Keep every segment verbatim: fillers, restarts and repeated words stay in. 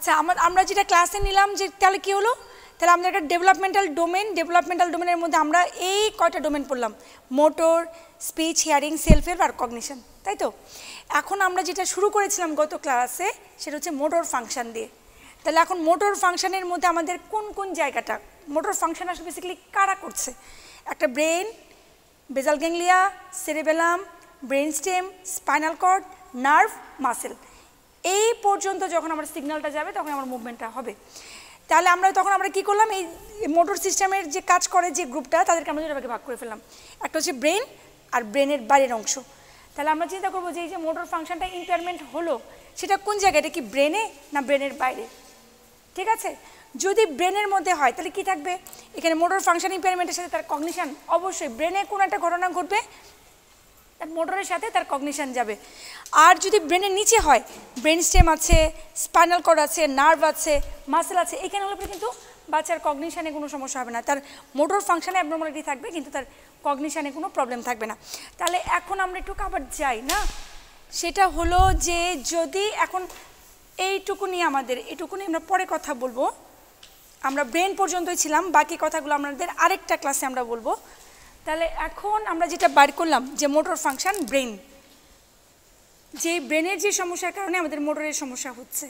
আচ্ছা আমরা যেটা ক্লাসে নিলাম যে তাহলে কী হলো, তাহলে আমাদের একটা ডেভেলপমেন্টাল ডোমেন, ডেভেলপমেন্টাল ডোমেনের মধ্যে আমরা এই কয়টা ডোমেন পড়লাম, motor, speech, hearing, self help আর কগনিশন, তাই তো? এখন আমরা যেটা শুরু করেছিলাম গত ক্লাসে সেটা হচ্ছে মোটর ফাংশন দিয়ে। তাহলে এখন মোটর ফাংশনের মধ্যে আমাদের কোন কোন জায়গাটা, মোটর ফাংশন আসলে বেসিক্যালি কারা করছে? একটা brain, basal ganglia, cerebellum, brain stem, spinal cord, nerve, muscle, এই পর্যন্ত যখন আমার সিগন্যালটা যাবে তখন আমার মুভমেন্টটা হবে। তাহলে আমরা তখন আমরা কী করলাম, এই মোটর সিস্টেমের যে কাজ করে যে গ্রুপটা তাদেরকে আমরা দুটো ভাগে ভাগ করে ফেললাম, একটা হচ্ছে ব্রেন আর ব্রেনের বাইরের অংশ। তাহলে আমরা চিন্তা করবো যে এই যে মোটর ফাংশনটা ইম্পেয়ারমেন্ট হলো সেটা কোন জায়গায়, এটা কি ব্রেনে না ব্রেনের বাইরে? ঠিক আছে, যদি ব্রেনের মধ্যে হয় তাহলে কি থাকবে, এখানে মোটর ফাংশন ইম্পেয়ারমেন্টের সাথে তার কগনিশন, অবশ্যই ব্রেনে কোনো একটা ঘটনা ঘটবে তার মোটরের সাথে তার কগনিশন যাবে। আর যদি ব্রেনের নিচে হয়, ব্রেন স্টেম আছে, স্পাইনাল কর্ড আছে, নার্ভ আছে, মাসেল আছে, এখানে হলে কিন্তু বাচ্চার কগনিশনে কোনো সমস্যা হবে না, তার মোটর ফাংশনে অ্যাবনর্মালিটি থাকবে কিন্তু তার কগনিশনে কোনো প্রবলেম থাকবে না। তাহলে এখন আমরা একটু আবার যাই না, সেটা হলো যে যদি এখন এইটুকু নিয়ে আমাদের এইটুকু নিয়ে আমরা পরে কথা বলবো, আমরা ব্রেন পর্যন্তই ছিলাম, বাকি কথাগুলো আমাদের আরেকটা ক্লাসে আমরা বলবো। তাহলে এখন আমরা যেটা বার করলাম যে মোটর ফাংশন ব্রেন, যে ব্রেনের যে সমস্যার কারণে আমাদের মোটরের সমস্যা হচ্ছে,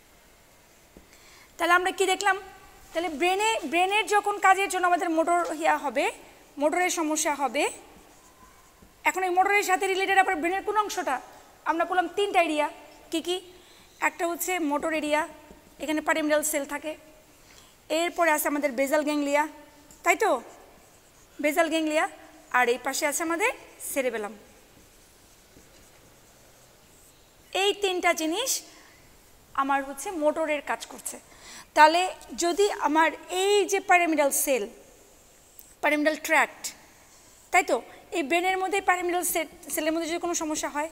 তাহলে আমরা কি দেখলাম, তাহলে ব্রেনে ব্রেনের যখন কাজের জন্য আমাদের মোটর ইয়া হবে, মোটরের সমস্যা হবে। এখন এই মোটরের সাথে রিলেটেড আবার ব্রেনের কোন অংশটা, আমরা বললাম তিনটা এরিয়া, কি কি? একটা হচ্ছে মোটর এরিয়া, এখানে প্যারামিডাল সেল থাকে, এরপরে আছে আমাদের বেজাল গ্যাংলিয়া, তাই তো, বেজাল গ্যাংলিয়া, আর এই পাশে আছে আমাদের সেরেবেলাম। এই তিনটা জিনিস আমার হচ্ছে মোটরের কাজ করছে। তাহলে যদি আমার এই যে প্যারামিডাল সেল, প্যারামিডাল ট্র্যাক্ট, তাই তো, এই ব্রেনের মধ্যে প্যারামিডাল সেলের মধ্যে যদি কোনো সমস্যা হয়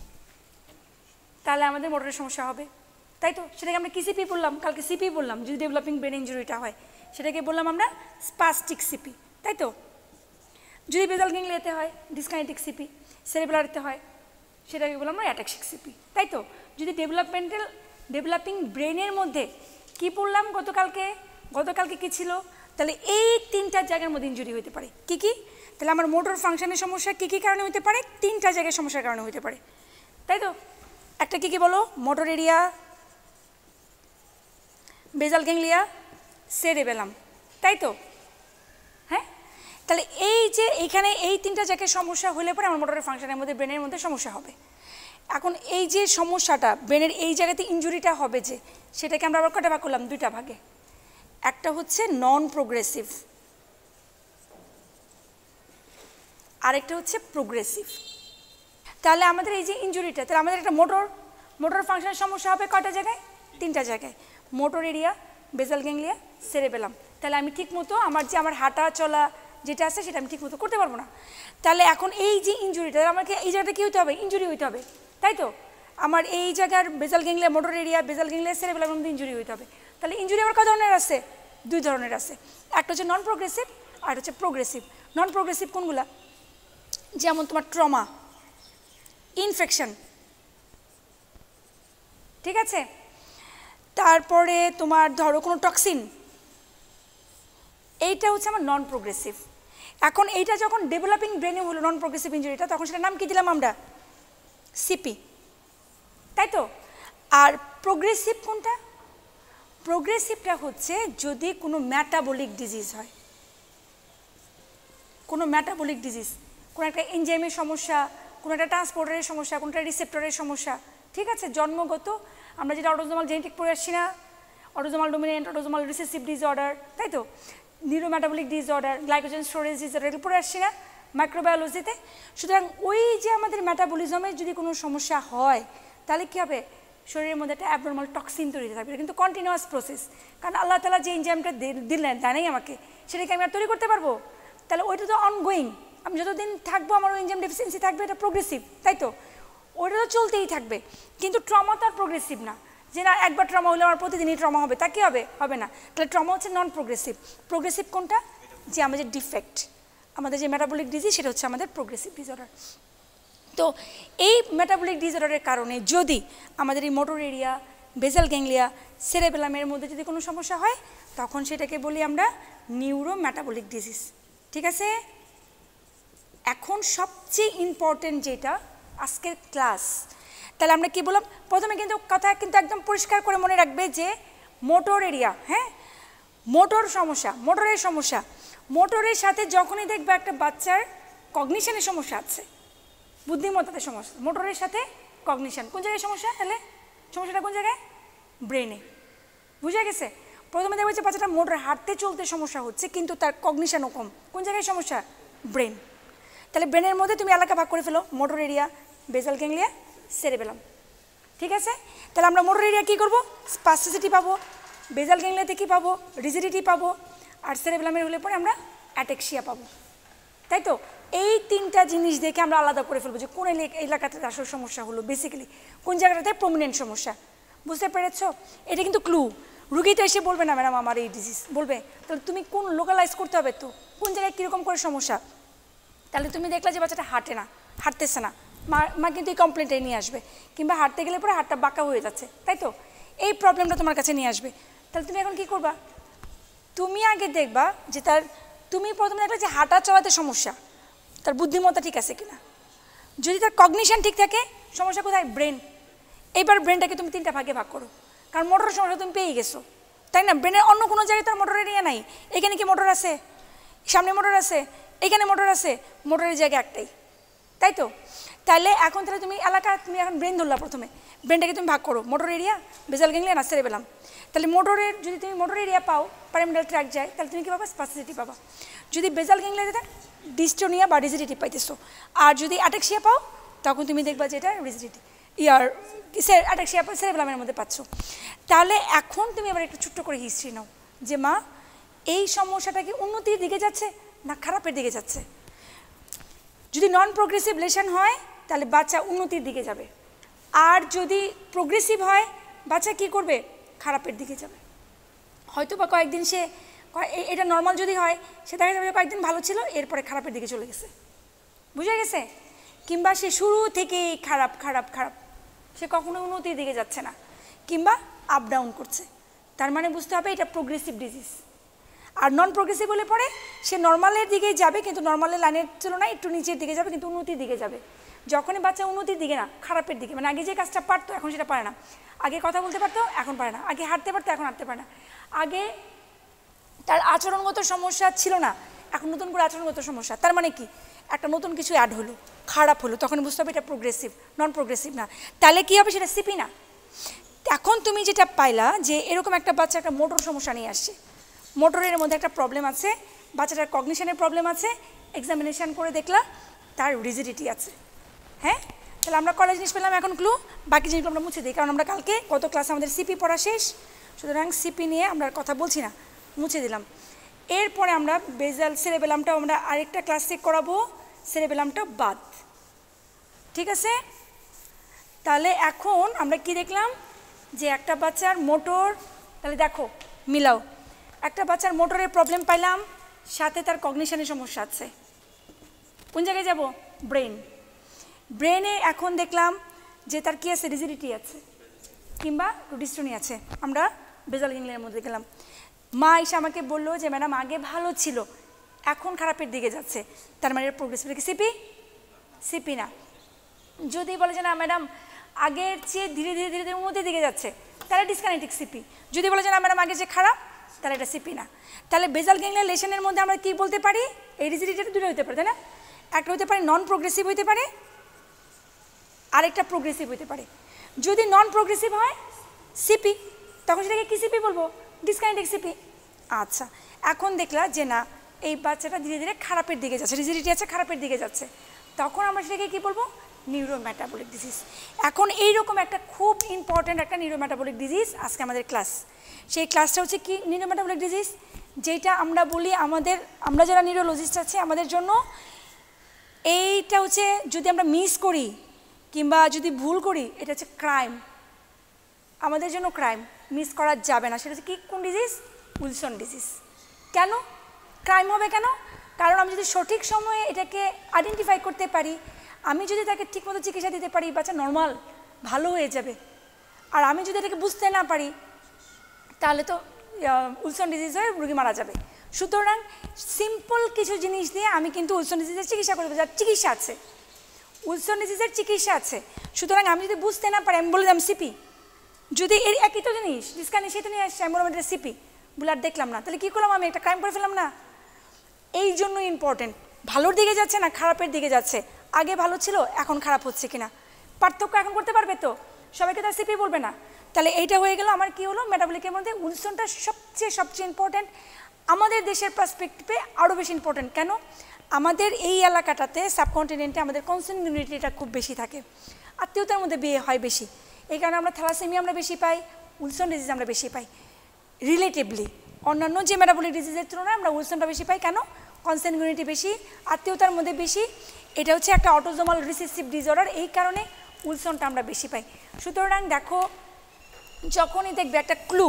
তাহলে আমাদের মোটরের সমস্যা হবে, তাই তো? সেটাকে আমরা কি সিপি বললাম, কালকে সিপি বললাম, যদি ডেভেলপিং ব্রেন ইঞ্জুরিটা হয় সেটাকে বললাম আমরা স্পাস্টিক সিপি, তাই তো? যদি বেজাল গ্যাংলিয়াতে হয় ডিসকাইনেটিক সিপি, সেরেবেলারতে হয় সেটাকে বললাম আমরা অ্যাটাক্সিক সিপি, তাই তো? যদি ডেভেলপমেন্টাল ডেভেলপিং ব্রেনের মধ্যে কি পড়লাম গতকালকে, গতকালকে কি ছিল, তাহলে এই তিনটা জায়গার মধ্যে ইঞ্জুরি হতে পারে। কি কি? তাহলে আমার মোটর ফাংশনের সমস্যা কী কী কারণে হতে পারে? তিনটা জায়গায় সমস্যার কারণে হতে পারে, তাই তো? একটা কি কি বলো, motor area, basal ganglia, cerebellum, তাই তো? হ্যাঁ, তাহলে এই যে এইখানে এই তিনটা জায়গায় সমস্যা হলে পরে আমার মোটরের ফাংশনের মধ্যে ব্রেনের মধ্যে সমস্যা হবে। এখন এই যে সমস্যাটা ব্রেনের এই জায়গাতে ইঞ্জুরিটা হবে যে, সেটাকে আমরা আবার কটা ভাগ করলাম, দুইটা ভাগে। একটা হচ্ছে নন প্রোগ্রেসিভ, আরেকটা হচ্ছে প্রোগ্রেসিভ। তাহলে আমাদের এই যে ইঞ্জুরিটা, তাহলে আমাদের একটা মোটর মোটর ফাংশনের সমস্যা হবে কয়টা জায়গায়, তিনটা জায়গায়, motor area, basal ganglia, cerebellum. তাহলে আমি ঠিক মতো আমার যে আমার হাঁটা চলা যেটা আছে সেটা আমি ঠিক মতো করতে পারবো না। তাহলে এখন এই যে ইঞ্জুরিটা, আমাকে এই জায়গাটা কী হতে হবে, ইঞ্জুরি হইতে হবে, তাই তো? আমার এই জায়গার basal ganglia, motor area, basal ganglia, সেরেবেলামের মধ্যে ইঞ্জুরি হইতে হবে। তাহলে ইঞ্জুরি আবার কত ধরনের আছে, দুই ধরনের আছে, একটা হচ্ছে নন প্রোগ্রেসিভ আর হচ্ছে প্রোগ্রেসিভ। নন প্রোগ্রেসিভ কোনগুলা, যেমন তোমার ট্রমা, ইনফেকশন, ঠিক আছে, তারপরে তোমার ধরো কোনো টক্সিন, এইটা হচ্ছে আমার নন প্রোগ্রেসিভ। এখন এইটা যখন ডেভেলপিং ব্রেনে হলো নন প্রোগ্রেসিভ ইঞ্জুরিটা, তখন সেটার নাম কি দিলাম আমরা, সিপি, তাই তো? আর প্রোগ্রেসিভ কোনটা, প্রোগ্রেসিভটা হচ্ছে যদি কোনো মেটাবলিক ডিজিজ হয়, কোনো মেটাবলিক ডিজিজ, কোনো একটা এনজাইমের সমস্যা, কোনো একটা ট্রান্সপোর্টারের সমস্যা, কোনো একটা রিসেপ্টরের সমস্যা, ঠিক আছে, জন্মগত আমরা যেটা অটোজোমাল জেনেটিক পড়ে আসছি না, autosomal dominant, autosomal recessive disorder, তাই তো, neurometabolic disorder, glycogen storage disorder, এগুলো পড়ে আসছি না মাইক্রোবায়োলজিতে। সুতরাং ওই যে আমাদের মেটাবলিজমের যদি কোনো সমস্যা হয় তাহলে কী হবে, শরীরের মধ্যে একটা অ্যাবনর্মাল টক্সিন তৈরি হতে থাকবে। এটা কিন্তু কন্টিনিউয়াস প্রসেস, কারণ আল্লাহ তাআলা যে এনজাইমটা দিলেন দেয় নাই আমাকে, সেটাকে আমি আর তৈরি করতে পারবো? তাহলে ওইটা তো অনগোয়িং, আমি যতদিন থাকবো আমার ওই এনজাইম ডেফিসিয়েন্সি থাকবে, এটা প্রোগ্রেসিভ, তাই তো? ওইটা তো চলতেই থাকবে। কিন্তু ট্রমা তো আর প্রোগ্রেসিভ না, যে না একবার ট্রমা হলে আমার প্রতিদিনই ট্রমা হবে, তা কী হবে, হবে না। তাহলে ট্রমা হচ্ছে নন প্রোগ্রেসিভ। প্রোগ্রেসিভ কোনটা, যে আমাদের ডিফেক্ট, আমাদের যে মেটাবলিক ডিজিজ, সেটা হচ্ছে আমাদের প্রোগ্রেসিভ ডিসঅর্ডার। তো এই মেটাবলিক ডিসঅর্ডারের কারণে যদি আমাদের এই মোটর এরিয়া, বেসাল গ্যাংলিয়া, সেরেবেলামের মধ্যে যদি কোনো সমস্যা হয় তখন সেটাকে বলি আমরা নিউরোমেটাবলিক ডিজিজ। ঠিক আছে, এখন সবচেয়ে ইম্পর্টেন্ট যেটা আজকের ক্লাস, তাহলে আমরা কি বললাম প্রথমে, কিন্তু কথা কিন্তু একদম পরিষ্কার করে মনে রাখবে যে মোটর এরিয়া, হ্যাঁ মোটর সমস্যা, মোটরের সমস্যা, মোটরের সাথে যখনই দেখবে একটা বাচ্চার কগনিশনের সমস্যা আছে, বুদ্ধিমত্তাতে সমস্যা, মোটরের সাথে কগনিশন, কোন জায়গায় সমস্যা, তাহলে সমস্যাটা কোন জায়গায়, ব্রেনে। বুঝা গেছে? প্রথমে দেখবে যে বাচ্চাটা মোটর হাঁটতে চলতে সমস্যা হচ্ছে কিন্তু তার কগনিশনও কম, কোন জায়গায় সমস্যা, ব্রেন। তাহলে ব্রেনের মধ্যে তুমি এলাকা ভাগ করে ফেলো, motor area, basal ganglia, cerebellum. ঠিক আছে, তাহলে আমরা মোটর এরিয়া কী করবো, স্পাস্টিসিটি পাবো, বেসাল গ্যাংলিয়াতে কী পাবো, রিজিডিটি পাবো, আর সেরেবেলামের হলে পরে আমরা অ্যাটেক্সিয়া পাবো। তাই তো, এই তিনটা জিনিস দেখে আমরা আলাদা করে ফেলবো যে কোন এলাকাতে আসল সমস্যা হলো, বেসিক্যালি কোন জায়গাটাতে প্রমিনেন্ট সমস্যা। বুঝতে পেরেছ? এটা কিন্তু ক্লু। রুগী তো এসে বলবে না ম্যাডাম আমার এই ডিজিজ, বলবে তাহলে তুমি কোন লোকালাইজ করতে হবে তো কোন জায়গায় কীরকম করে সমস্যা। তাহলে তুমি দেখলে যে বাচ্চাটা হাঁটে না, হাঁটতেছে না, মা মা কিন্তু এই কমপ্লেনটাই নিয়ে আসবে, কিংবা হাঁটতে গেলে পরে হাতটা বাঁকা হয়ে যাচ্ছে, তাই তো, এই প্রবলেমটা তোমার কাছে নিয়ে আসবে। তাহলে তুমি এখন কী করবা, তুমি আগে দেখবা যে তার, তুমি প্রথমে দেখলে যে হাঁটা চলাতে সমস্যা, তার বুদ্ধিমত্তা ঠিক আছে কিনা। যদি তার কগনিশন ঠিক থাকে, সমস্যা কোথায়, ব্রেন। এইবার ব্রেনটাকে তুমি তিনটা ভাগে ভাগ করো, কারণ মোটরের সমস্যা তুমি পেয়ে গেছো, তাই না? ব্রেনের অন্য কোনো জায়গায় তার মোটর এরিয়া নাই, এখানে কি মোটর আছে, সামনে মোটর আছে, এখানে মোটর আছে, মোটরের জায়গা একটাই, তাই তো। তাহলে এখন তাহলে তুমি এলাকা, তুমি এখন ব্রেন ধরলা, প্রথমে ব্রেনটাকে তুমি ভাগ করো, মোটর এরিয়া, বেসাল গ্যাংলিয়া না সেরেবেলাম। তাহলে মোটরের, যদি তুমি মোটর এরিয়া পাও, প্যারামিডাল ট্র্যাক যায়, তাহলে তুমি কী পাবা, স্পাস্টিসিটি পাবা। যদি বেসাল গ্যাংলিয়া যেটা ডিস্টোনিয়া বা রিজিডিটি পাইতেছো, আর যদি অ্যাটেক্সিয়া পাও তখন তুমি দেখবা যে এটা রিজিডিটি, ইয়ার অ্যাটেক্সিয়া সেরেবেলামের মধ্যে পাচ্ছ। তাহলে এখন তুমি আবার একটু ছোট্ট করে হিস্ট্রি নাও যে মা এই সমস্যাটা কি উন্নতির দিকে যাচ্ছে না খারাপের দিকে যাচ্ছে। যদি নন প্রোগ্রেসিভ লেশন হয় তাহলে বাচ্চা উন্নতির দিকে যাবে, আর যদি প্রোগ্রেসিভ হয় বাচ্চা কি করবে, খারাপের দিকে যাবে। হয়তো বা কয়েকদিন সে, এটা নর্মাল যদি হয় সে দেখা যাবে কয়েকদিন ভালো ছিল, এরপরে খারাপের দিকে চলে গেছে, বুঝে গেছে, কিংবা সে শুরু থেকেই খারাপ খারাপ খারাপ, সে কখনো উন্নতির দিকে যাচ্ছে না, কিংবা আপ ডাউন করছে। তার মানে বুঝতে হবে এটা প্রোগ্রেসিভ ডিজিজ। আর নন প্রোগ্রেসিভ হলে পরে সে নর্মালের দিকেই যাবে, কিন্তু নর্মালের লাইনের তুলনায় একটু নিচের দিকে যাবে, কিন্তু উন্নতির দিকে যাবে। যখনই বাচ্চা উন্নতির দিকে না খারাপের দিকে, মানে আগে যে কাজটা পারতো এখন সেটা পারে না, আগে কথা বলতে পারতো এখন পারে না, আগে হাঁটতে পারতো এখন হাঁটতে পারে না, আগে তার আচরণগত সমস্যা ছিল না এখন নতুন করে আচরণগত সমস্যা। তার মানে কি, একটা নতুন কিছু অ্যাড হলো, খারাপ হলো, তখন বুঝতে হবে এটা প্রোগ্রেসিভ, নন প্রোগ্রেসিভ না। তাহলে কী হবে, সেটা সিপি না। এখন তুমি যেটা পাইলা যে এরকম একটা বাচ্চা একটা মোটর সমস্যা নিয়ে আসছে, মোটরের মধ্যে একটা প্রবলেম আছে, বাচ্চাটার কগনিশনের প্রবলেম আছে, এক্সামিনেশান করে দেখলা তার রিজিডিটি আছে। হ্যাঁ, তাহলে আমরা কলেজ জিনিস পেলাম, এখন ক্লু, বাকি জিনিসগুলো আমরা মুছে দিই, কারণ আমরা কালকে গত ক্লাসে আমাদের সিপি পড়া শেষ, সুতরাং সিপি নিয়ে আমরা কথা বলছি না, মুছে দিলাম। এরপরে আমরা বেসাল সেরেবেলামটাও আমরা আরেকটা ক্লাসে করাবো, সেরেবেলামটা বাদ, ঠিক আছে। তাহলে এখন আমরা কি দেখলাম যে একটা বাচ্চার মোটর, তাহলে দেখো মিলাও, একটা বাচ্চার মোটরের প্রবলেম পাইলাম, সাথে তার কগনিশনের সমস্যা আছে, কোন জায়গায় যাব, ব্রেন। ব্রেনে এখন দেখলাম যে তার কি আছে, রিজিডিটি আছে, কিংবা ডিস্টোনি আছে, আমরা বেসাল গ্যাংলিয়ার মধ্যে গেলাম। মা এসে আমাকে বললো যে ম্যাডাম আগে ভালো ছিল এখন খারাপের দিকে যাচ্ছে, তার মানে প্রোগ্রেসিভ কি সিপি, সিপি না। যদি বলে যে না ম্যাডাম আগের চেয়ে ধীরে ধীরে ধীরে ধীরে উন্নতির দিকে যাচ্ছে, তাহলে ডিসকানেক্টিক সিপি। যদি বলে যে না ম্যাডাম আগে যে খারাপ, তাহলে এটা সিপি না। তাহলে বেসাল গ্যাংলিয়া লেশনের মধ্যে আমরা কি বলতে পারি, এই রিজিডিটিটা দুটো হতে পারে, তাই না? একটা হতে পারে নন প্রোগ্রেসিভ হতে পারে, আরেকটা প্রোগ্রেসিভ হতে পারে। যদি নন প্রোগ্রেসিভ হয় সিপি, তখন সেটাকে কি সিপি বলবো, ডিসকানেক্টিক সিপি। আচ্ছা, এখন দেখলা যে না এই বাচ্চাটা ধীরে ধীরে খারাপের দিকে যাচ্ছে, রিজিডিটি আছে, খারাপের দিকে যাচ্ছে, তখন আমরা সেটাকে কী বলবো, নিউরোমেটাবলিক ডিজিজ। এখন এইরকম একটা খুব ইম্পর্ট্যান্ট একটা নিউরোমেটাবলিক ডিজিজ আজকে আমাদের ক্লাস। সেই ক্লাসটা হচ্ছে কি, নিউরোমেটাবলিক ডিজিজ, যেটা আমরা বলি আমাদের, আমরা যারা নিউরোলজিস্ট আছে আমাদের জন্য এইটা হচ্ছে, যদি আমরা মিস করি কিংবা যদি ভুল করি, এটা হচ্ছে ক্রাইম, আমাদের জন্য ক্রাইম, মিস করা যাবে না। সেটা হচ্ছে কি, কোন ডিজিজ, উইলসন ডিজিজ। কেন ক্রাইম হবে, কেন? কারণ আমি যদি সঠিক সময়ে এটাকে আইডেন্টিফাই করতে পারি, আমি যদি তাকে ঠিকমতো চিকিৎসা দিতে পারি, বাচ্চা নর্মাল ভালো হয়ে যাবে। আর আমি যদি এটাকে বুঝতে না পারি তাহলে তো উইলসন ডিজিজ হয়ে রোগী মারা যাবে। সুতরাং সিম্পল কিছু জিনিস দিয়ে আমি কিন্তু উইলসন ডিজিজের চিকিৎসা করতে যার চিকিৎসা আছে, উইলসন ডিজিজের চিকিৎসা আছে। সুতরাং আমি যদি বুঝতে না পারি আমি বলে দিলাম সিপি, যদি এর একই তো জিনিস ডিসকানি সেটা নিয়ে আসছে আমি বললাম এটা সিপি, বলে আর দেখলাম না, তাহলে কী করলাম আমি একটা ক্রাইম করে ফেললাম না। এই জন্য ইম্পর্টেন্ট ভালোর দিকে যাচ্ছে না খারাপের দিকে যাচ্ছে, আগে ভালো ছিল এখন খারাপ হচ্ছে কিনা পার্থক্য এখন করতে পারবে তো, সবাইকে তার সিপি বলবে না। তাহলে এইটা হয়ে গেল আমার কি হলো মেটাবলিকের মধ্যে উইলসনটা সবচেয়ে সবচেয়ে ইম্পর্টেন্ট, আমাদের দেশের পার্সপেক্টিভে আরও বেশি ইম্পর্টেন্ট। কেন? আমাদের এই এলাকাটাতে সাবকন্টিনেন্টে আমাদের কনসেনগুইনিটিটা খুব বেশি থাকে, আত্মীয়তার মধ্যে বিয়ে হয় বেশি, এই কারণে আমরা থ্যালাসেমিয়া আমরা বেশি পাই, উইলসন ডিজিজ আমরা বেশি পাই রিলেটিভলি। অন্যান্য যে মেটাবলিক ডিজিজের তুলনায় আমরা উইলসনটা বেশি পাই। কেন? কনসেনগুইনিটি বেশি, আত্মীয়তার মধ্যে বেশি, এটা হচ্ছে একটা অটোজোমাল রিসেসিভ ডিসঅর্ডার, এই কারণে উইলসনটা আমরা বেশি পাই। সুতরাং দেখো যখনই দেখবে একটা ক্লু,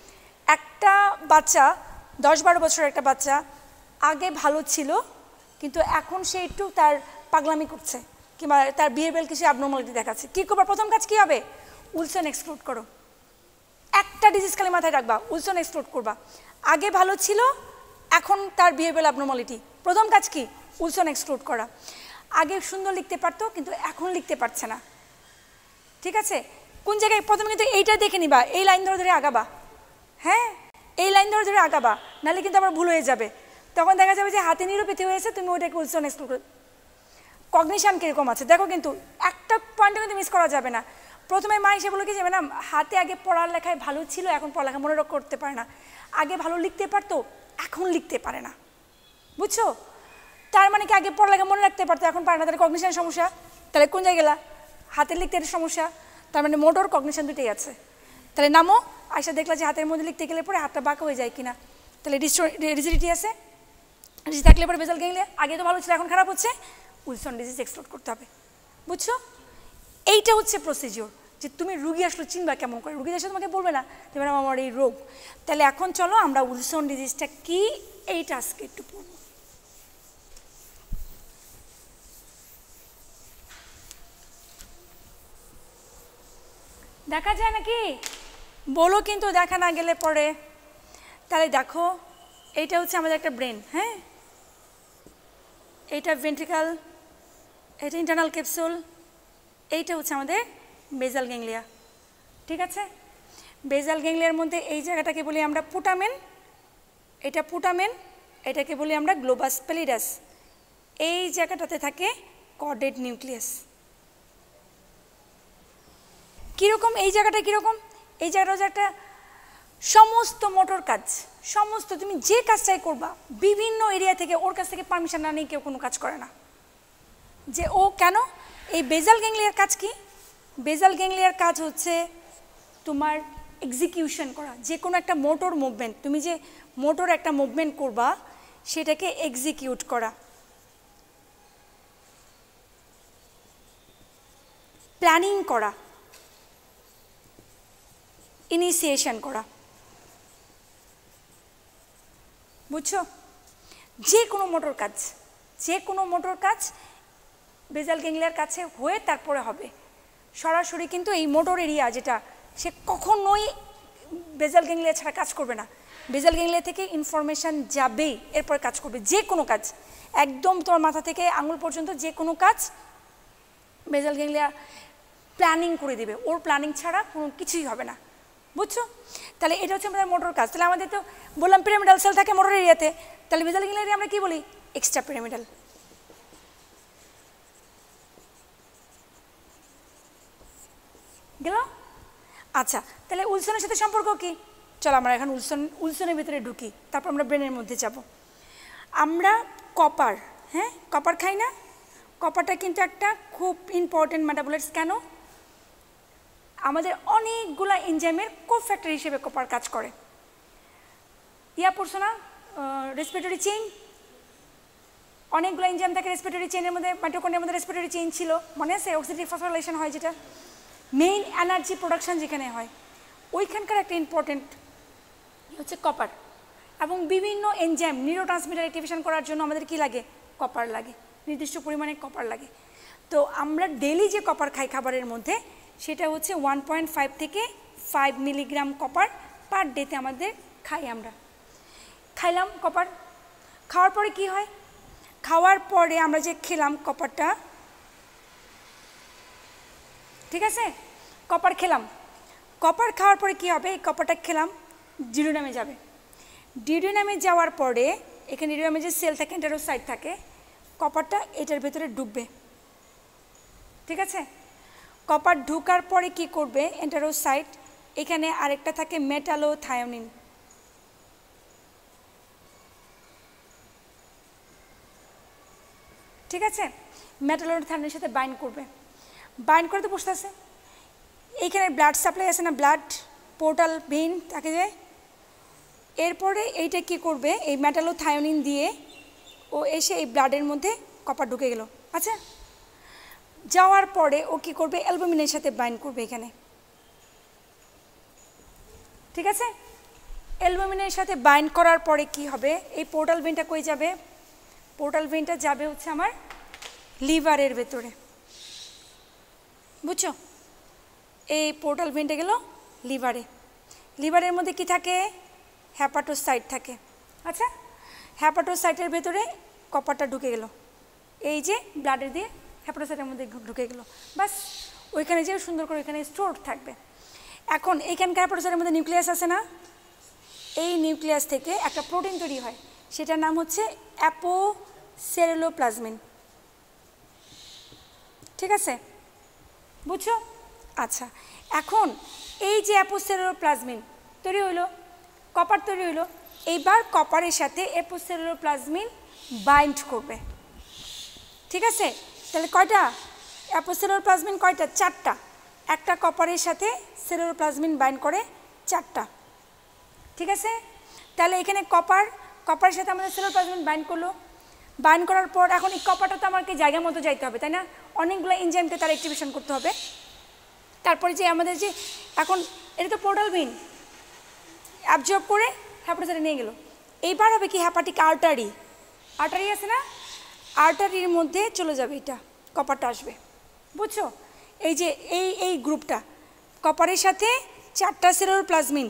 একটা বাচ্চা দশ বারো বছরের একটা বাচ্চা আগে ভালো ছিল কিন্তু এখন সে একটু তার পাগলামি করছে কিংবা তার বিহেভিয়ার কিছু অ্যাবনর্মালিটি দেখাচ্ছে, কী করবা? প্রথম কাজ কী হবে? উইলসন এক্সক্লুড করো। একটা ডিজিজ খালি মাথায় রাখবা, উইলসন এক্সক্লুড করবা। আগে ভালো ছিল এখন তার বিহেভিয়ার অ্যাবনর্মালিটি, প্রথম কাজ কি? উইলসন এক্সক্লুড করা। আগে সুন্দর লিখতে পারতো কিন্তু এখন লিখতে পারছে না, ঠিক আছে? কোন জায়গায়? প্রথমে কিন্তু এইটা দেখে নিবা, এই লাইন ধরে ধরে আগাবা, হ্যাঁ এই লাইন ধরে ধরে আগাবা, নাহলে কিন্তু আবার ভুল হয়ে যাবে, তখন দেখা যাবে যে হাতে নিরুপিতি হয়েছে, তুমি ওইটাকে উইলসন এক্সক্লুড করো। কগনিশন কীরকম আছে দেখো, কিন্তু একটা পয়েন্টে কিন্তু মিস করা যাবে না। প্রথমে মা হিসেবে বলে কি যাবে না, হাতে আগে পড়ার লেখায় ভালো ছিল এখন পড়ালেখা মনে করতে পারে না, আগে ভালো লিখতে পারতো এখন লিখতে পারে না, বুঝছো? তার মানে কি আগে পড়ালেখা মনে রাখতে পারতো এখন পারে না, তাহলে কগনিশন সমস্যা। তাহলে কোন জায়গায় গেলা? হাতের লিখতে সমস্যা, তার মানে মোটর কগনিশন দুটোই আছে। তাহলে নামো আয়সা দেখলা যে হাতের মধ্যে লিখতে গেলে পরে হাতটা বাঁকা হয়ে যায় কিনা, তাহলে রিজিডিটি আছে, রিজিড থাকলে পরে বেজাল গেলে আগে তো ভালো ছিল এখন খারাপ হচ্ছে, উইলসন ডিজিজ এক্সক্লুড করতে হবে, বুঝছো? এইটা হচ্ছে প্রসিজিওর, যে তুমি রুগী আসলে চিনবা কেমন করে, রুগী আসলে তোমাকে বলবে না যে ম্যাডাম আমার এই রোগ। তাহলে এখন চলো আমরা উইলসন ডিজিজটা কি এইটা আজকে একটু পড়ব। দেখা যায় নাকি? বলো কিন্তু দেখা না গেলে পরে। তাহলে দেখো এইটা হচ্ছে আমাদের একটা ব্রেন, হ্যাঁ এইটা ভেন্ট্রিকাল, এটা ইন্টারনাল ক্যাপসুল, এইটা হচ্ছে আমাদের বেজাল গ্যাংলিয়া, ঠিক আছে? বেজাল গ্যাংলিয়ার মধ্যে এই জায়গাটাকে বলি আমরা পুটামেন, এটা পুটামেন, এটাকে বলি আমরা গ্লোবাস প্যালিডাস, এই জায়গাটাতে থাকে কর্ডেড নিউক্লিয়াস। কীরকম এই জায়গাটা? কীরকম এই জায়গাটা হচ্ছে একটা সমস্ত মোটর কাজ, সমস্ত তুমি যে কাজটাই করবা বিভিন্ন এরিয়া থেকে ওর কাছ থেকে পারমিশন না নিয়ে কেউ কোনো কাজ করে না, যে ও কেন? এই বেজাল গ্যাংলিয়ার কাজ কি? বেজাল গ্যাংলিয়ার কাজ হচ্ছে তোমার এক্সিকিউশন করা, যে কোনো একটা মোটর মুভমেন্ট, তুমি যে মোটর একটা মুভমেন্ট করবা সেটাকে এক্সিকিউট করা, প্ল্যানিং করা, ইনিশিয়েশন করা, বুঝছো? যে কোনো মোটর কাজ, যে কোনো মোটর কাজ বেজাল গ্যাংলিয়ার কাছে হয়ে তারপরে হবে সরাসরি, কিন্তু এই মোটর এরিয়া যেটা সে কখনোই বেজাল গ্যাংলিয়া ছাড়া কাজ করবে না, বেজাল গ্যাংলিয়া থেকে ইনফরমেশান যাবেই এরপর কাজ করবে, যে কোনো কাজ একদম তোমার মাথা থেকে আঙুল পর্যন্ত যে কোনো কাজ বেজাল গ্যাংলিয়া প্ল্যানিং করে দিবে, ওর প্ল্যানিং ছাড়া কোনো কিছুই হবে না, বুঝছো? তাহলে এটা হচ্ছে আমাদের মোটর কাজ। তাহলে আমাদের তো বললাম পিরামিডাল সেল থাকে মোটর এরিয়াতে, তাহলে বেজাল গ্যাংলিয়া আমরা কি বলি? Extra pyramidal. গেল? আচ্ছা, তাহলে উইলসনের সাথে সম্পর্ক কি? চলো আমরা এখন উইলসন উইলসনের ভিতরে ঢুকি, তারপর আমরা ব্রেনের মধ্যে যাব। আমরা কপার, হ্যাঁ কপার খাই না? কপারটা কিন্তু একটা খুব ইম্পর্টেন্ট মেটাবলাইটস। কেন? আমাদের অনেকগুলা এনজাইমের কোফ্যাক্টর হিসেবে কপার কাজ করে। ইয়া পড়ছো না রেসপিরেটরি চেইন? অনেকগুলো এনজাইম থাকে রেসপিরেটরি চেইনের মধ্যে, মাইটোকন্ড্রিয়ার মধ্যে রেসপিরেটরি চেইন ছিল, মনে আছে? অক্সিডেটিভ ফসফোরাইলেশন হয় যেটা মেইন এনার্জি প্রোডাকশন যেখানে হয়, ওইখানকার একটা ইম্পর্টেন্ট হচ্ছে কপার। এবং বিভিন্ন এনজাইম নিউরোট্রান্সমিটার অ্যাক্টিভেশন করার জন্য আমাদের কি লাগে? কপার লাগে, নির্দিষ্ট পরিমাণে কপার লাগে। তো আমরা ডেইলি যে কপার খাই খাবারের মধ্যে, সেটা হচ্ছে ওয়ান পয়েন্ট ফাইভ থেকে ফাইভ মিলিগ্রাম কপার পার ডেতে আমাদের খাই আমরা। খাইলাম কপার, খাওয়ার পরে কি হয়, খাওয়ার পরে আমরা যে খেলাম কপারটা, ঠিক আছে, কপার খেলাম, কপার খাওয়ার পরে কি হবে, এই কপারটা খেলাম ডিউডিনামে যাবে। ডিউডিনামে যাওয়ার পরে এখানে ডিউডিনামে যে সেল থাকে, এন্টারোসাইট থাকে, কপারটা এটার ভেতরে ঢুকবে, ঠিক আছে। কপার ঢুকার পরে কি করবে এন্টারোসাইট, এখানে আরেকটা থাকে মেটালোথায়োনিন, ঠিক আছে, মেটালোথায়োনিনের সাথে বাইন্ড করবে, বাইন্ড করে তো বসতে আছে। এইখানে ব্লাড সাপ্লাই আছে না, ব্লাড পোর্টাল ভেইন থাকে যায়, এরপরে এইটা কি করবে, এই মেটালোথায়োনিন দিয়ে ও এসে এই ব্লাডের মধ্যে কপার ঢুকে গেল। আচ্ছা, যাওয়ার পরে ও কি করবে, অ্যালবুমিনের সাথে বাইন্ড করবে এখানে, ঠিক আছে। অ্যালবুমিনের সাথে বাইন্ড করার পরে কি হবে, এই পোর্টাল ভেইনটা কই যাবে, পোর্টাল ভেইনটা যাবে হচ্ছে আমার লিভারের ভেতরে, বুঝছো। এই পোর্টাল ভেইনটা গেল লিভারে, লিভারের মধ্যে কি থাকে, হ্যাপাটোসাইট থাকে। আচ্ছা, হ্যাপাটোসাইটের ভেতরে কপারটা ঢুকে গেল, এই যে ব্লাডের দিয়ে হ্যাপাটোসাইটের মধ্যে ঢুকে গেল, বাস ওইখানে যে সুন্দর করে ওইখানে স্টোর থাকবে। এখন এইখানকার হ্যাপাটোসাইটের মধ্যে নিউক্লিয়াস আছে না, এই নিউক্লিয়াস থেকে একটা প্রোটিন তৈরি হয়, সেটার নাম হচ্ছে অ্যাপোসেরুলোপ্লাজমিন, ঠিক আছে, বুঝছো। আচ্ছা, এখন এই যে অ্যাপোসেরুলোপ্লাজমিন তৈরি হইলো, কপার তৈরি হইলো, এইবার কপারের সাথে অ্যাপোসেরুলোপ্লাজমিন বাইন্ড করবে, ঠিক আছে। তাহলে কয়টা অ্যাপোসেরুলোপ্লাজমিন, কয়টা, চারটা, একটা কপারের সাথে সেরুলোপ্লাজমিন বাইন্ড করে চারটা, ঠিক আছে। তাহলে এখানে কপার, কপারের সাথে আমাদের সেরুলোপ্লাজমিন বাইন্ড করলো, বাইন্ড করার পর এখন এই কপারটা তো আমাকে জায়গা মতো যাইতে হবে, তাই না, অনেকগুলো এনজাইমকে তার অ্যাক্টিভেশন করতে হবে। তারপরে যে আমাদের যে এখন এটা তো পোর্টাল ভেইন অ্যাবজর্ব করে হ্যাপাটোসাইটে নিয়ে গেল, এইবার হবে কি হ্যাপাটিক আর্টারি, আর্টারি আছে না, আর্টারির মধ্যে চলে যাবে, এটা কপারটা আসবে, বুঝছো। এই যে এই এই গ্রুপটা কপারের সাথে চারটা সেরুলোপ্লাজমিন,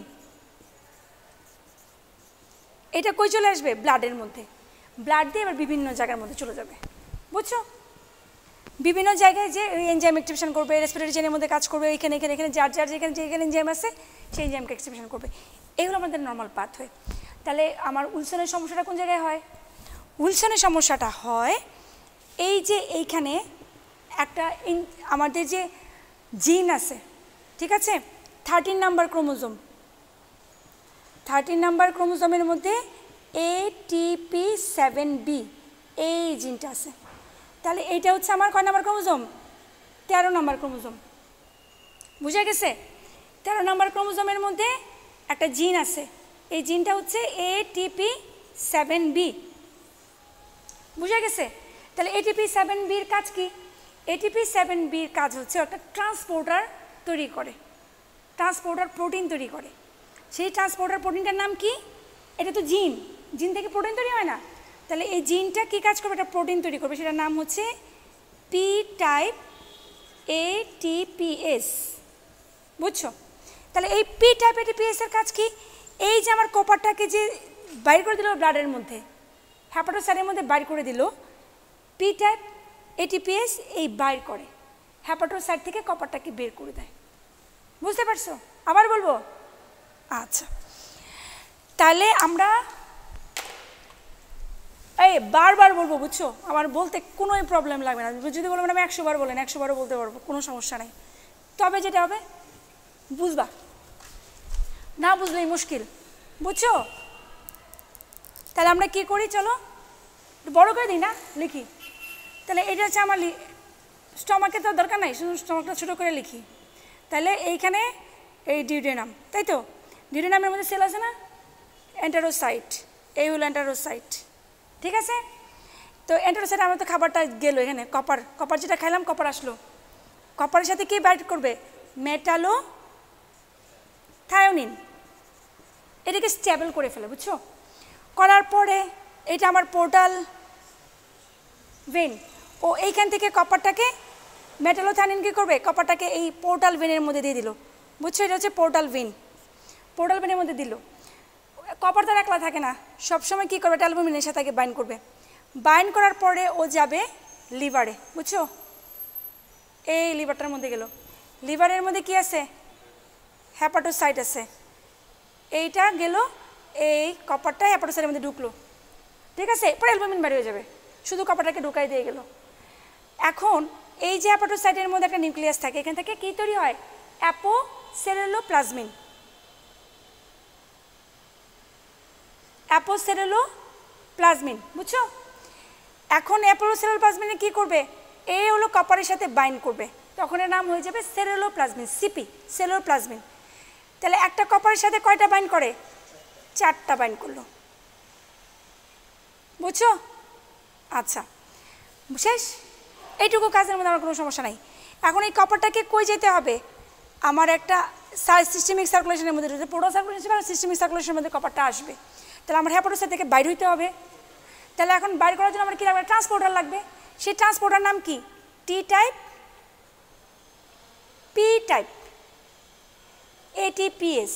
এটা কই চলে আসবে, ব্লাডের মধ্যে, ব্লাড দিয়ে এবার বিভিন্ন জায়গার মধ্যে চলে যাবে, বুঝছো। বিভিন্ন জায়গায় যে এনজাইম অ্যাক্টিভেশন করবে, রেসপিরেটরি চেনের মধ্যে কাজ করবে, এখানে এখানে এখানে যার যার যেখানে যেখানে এনজাইম আছে সেই এনজাইমকে অ্যাক্টিভেশন করবে, এগুলো আমাদের নর্মাল পাথ হয়। তাহলে আমার উইলসনের সমস্যাটা কোন জায়গায় হয়, উইলসনের সমস্যাটা হয় এই যে এইখানে একটা আমাদের যে জিন আছে, ঠিক আছে, thirteen number chromosome, thirteen number ক্রোমোজোমের মধ্যে A T P seven B এই জিনটা আছে। তাহলে এইটা হচ্ছে আমার কয় নাম্বার ক্রোমোজোম, তেরো নাম্বার ক্রোমোজোম, বুঝা গেছে। তেরো নাম্বার ক্রোমোজোমের মধ্যে একটা জিন আছে, এই জিনটা হচ্ছে A T P seven B, বুঝা গেছে। তাহলে এ টি পি সেভেন বির কাজ কি, এ টি পি সেভেন বির কাজ হচ্ছে একটা ট্রান্সপোর্টার তৈরি করে, ট্রান্সপোর্টার প্রোটিন তৈরি করে। সেই ট্রান্সপোর্টার প্রোটিনটার নাম কি, এটা তো জিন, জিন থেকে প্রোটিন তৈরি হয় না, তাহলে এই জিনটা কী কাজ করবে, একটা প্রোটিন তৈরি করবে, সেটার নাম হচ্ছে P type A T P S, বুঝছো। তাহলে এই P type A T P S এর কাজ কি, এই যে আমার কপারটাকে যে বাইর করে দিল ব্লাডের মধ্যে, হ্যাপাটোসাইটের মধ্যে বাইর করে দিল, P type A T P S এই বাইর করে হ্যাপাটোসাইট থেকে কপারটাকে বের করে দেয়, বুঝতে পারছো। আবার বলবো, আচ্ছা, তাহলে আমরা এই বারবার বলবো, বুঝছো, আমার বলতে কোনোই প্রবলেম লাগবে না, যদি বলবেন আমি একশো বার বলেন একশো বারও বলতে পারবো, কোনো সমস্যা নেই। তবে যেটা হবে বুঝবা, না বুঝলেই মুশকিল, বুঝছো। তাহলে আমরা কি করি, চলো বড় করে দিই না, লিখি। তাহলে এটা হচ্ছে আমার স্টমাকে তো দরকার নাই, শুধু স্টমাকটা ছোটো করে লিখি। তাহলে এইখানে এই ডিউডেনাম, তাই তো, ডিউডেনামের মধ্যে সেল আছে না, এন্টারোসাইট, এই হলো এন্টারোসাইট, ঠিক আছে। তো এন্টারোসাইট আমার তো খাবারটা গেল এখানে, কপার, কপার যেটা খাইলাম কপার আসলো, কপারের সাথে কি বাইট করবে, মেটালোথায়োনিন, এটাকে স্টেবল করে ফেলে, বুঝছো। করার পরে এটা আমার পোর্টাল ভেন, ও এইখান থেকে কপারটাকে মেটালোথানিন কী করবে, কপারটাকে এই পোর্টাল ভেনের মধ্যে দিয়ে দিল, বুঝছো, এটা হচ্ছে পোর্টাল ভেন, পোর্টাল ভেনের মধ্যে দিল। কপার তো একলা থাকে না, সবসময় কী করবে, অ্যালবুমিনের সাথে আগে বাইন্ড করবে, বাইন্ড করার পরে ও যাবে লিভারে, বুঝছো, এই লিভারটার মধ্যে গেল, লিভারের মধ্যে কি আছে, হ্যাপাটোসাইট আছে, এইটা গেল, এই কপারটা হ্যাপাটোসাইটের মধ্যে ঢুকলো, ঠিক আছে, পরে অ্যালবুমিন বের হয়ে যাবে, শুধু কপারটাকে ঢুকাই দিয়ে গেল। এখন এই যে হ্যাপাটোসাইটের মধ্যে একটা নিউক্লিয়াস থাকে, এখান থেকে কী তৈরি হয়, অ্যাপোসেলুলোপ্লাজমিন, অ্যাপোসেলুলোপ্লাজমিন, বুঝছো। এখন অ্যাপোসেলুলোপ্লাজমিনে কী করবে, এ হলো কপারের সাথে বাইন্ড করবে, তখন এর নাম হয়ে যাবে সেলুলোপ্লাজমিন, সিপি, সেলুলোপ্লাজমিন। তাহলে একটা কপারের সাথে কয়টা বাইন্ড করে, চারটা বাইন্ড করলো, বুঝছো। আচ্ছা, শেষ, এইটুকু কাজের মধ্যে আমার কোনো সমস্যা নাই। এখন এই কপারটাকে কই যেতে হবে, আমার একটা সিস্টেমিক সার্কুলেশনের মধ্যে, পোর্টাল সার্কুলেশন আর সিস্টেমিক সার্কুলেশনের মধ্যে কপারটা আসবে, তাহলে আমার হ্যাপাটোসাইট থেকে বাইর হইতে হবে। তাহলে এখন বাইর করার জন্য আমার কী লাগবে, ট্রান্সপোর্টার লাগবে। সেই ট্রান্সপোর্টার নাম কি, T type, P type, ATPS,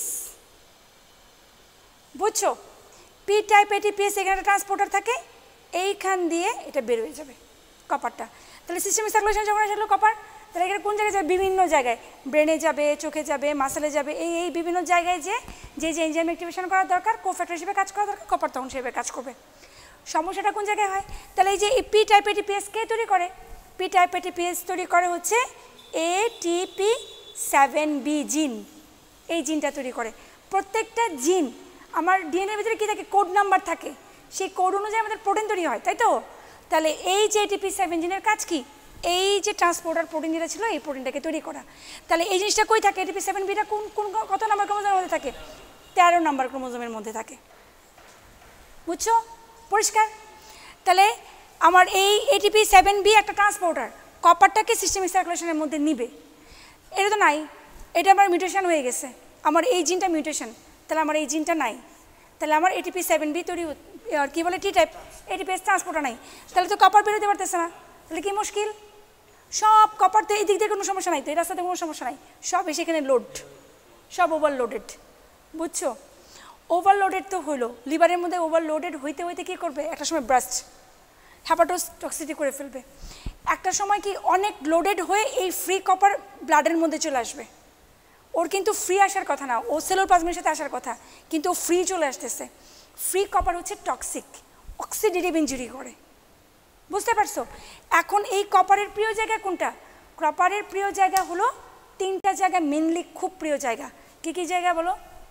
বুঝছো। পি টাইপ এটিপিএস, এখানে একটা ট্রান্সপোর্টার থাকে, এইখান দিয়ে এটা বের হয়ে যাবে কপারটা। তাহলে সিস্টেমিক সার্কুলেশন যখন আসলো কপার, তাহলে এখানে কোন জায়গায় যাবে, বিভিন্ন জায়গায়, ব্রেনে যাবে, চোখে যাবে, মাসেলে যাবে, এই এই বিভিন্ন জায়গায় যে যে যে এনজাইম অ্যাক্টিভেশন করার দরকার, কোফ্যাক্টর হিসেবে কাজ করা দরকার, কপার তখন সেভাবে কাজ করবে। সমস্যাটা কোন জায়গায় হয়, তাহলে এই যে পি টাইপ এটিপিএস কে তৈরি করে, পি টাইপ এটিপিএস তৈরি করে হচ্ছে এটিপি সেভেন বি জিন, এই জিনটা তৈরি করে। প্রত্যেকটা জিন আমার ডিএনএর ভিতরে কী থাকে, কোড নাম্বার থাকে, সেই কোড অনুযায়ী আমাদের প্রোটিন তৈরি হয়, তাই তো। তাহলে এই যে এটিপি সেভেন জিনের কাজ কি, এই যে ট্রান্সপোর্টার প্রোটিন যেটা ছিল, এই প্রোটিনটাকে তৈরি করা। তাহলে এই জিনিসটা কই থাকে, এটিপি সেভেন বিটা কোন কোন কত নাম্বার ক্রোমোজোমের মধ্যে থাকে, তেরো নাম্বার ক্রোমোজোমের মধ্যে থাকে, বুঝছো, পরিষ্কার। তাহলে আমার এই এটিপি সেভেন বি একটা ট্রান্সপোর্টার, কপারটাকে সিস্টেমিক সার্কুলেশনের মধ্যে নিবে, এটা তো নাই, এটা আমার মিউটেশন হয়ে গেছে, আমার এই জিনটা মিউটেশন, তাহলে আমার এই জিনটা নাই, তাহলে আমার এটিপি সেভেন বি তৈরি, আর কী বলে টি টাইপ এটিপিএস ট্রান্সপোর্টার নাই, তাহলে তো কপার বেরোতে পারতেছে না, তাহলে কি মুশকিল। সব কপার তো এই দিক দিয়ে কোনো সমস্যা নাই, তো এই রাস্তাতে কোনো সমস্যা নাই, সব এসে এখানে লোড, সব ওভারলোডেড, বুঝছো। ওভারলোডেড তো হলো, লিভারের মধ্যে ওভারলোডেড হইতে হইতে কী করবে, একটা সময় ব্রাস্ট, হ্যাপাটোস টক্সিটি করে ফেলবে, একটা সময় কি অনেক লোডেড হয়ে এই ফ্রি কপার ব্লাডের মধ্যে চলে আসবে, ওর কিন্তু ফ্রি আসার কথা না, ও সেলুলোপ্লাজমের সাথে আসার কথা, কিন্তু ও ফ্রি চলে আসতেছে। ফ্রি কপার হচ্ছে টক্সিক, অক্সিডেটিভ ইনজুরি করে, বুঝতে পারছো। এখন এই কপারের প্রিয় জায়গা কোনটা, কপারের প্রিয় জায়গা হলো তিনটা জায়গা, মেনলি খুব প্রিয় জায়গা, কি কি জায়গা বলো,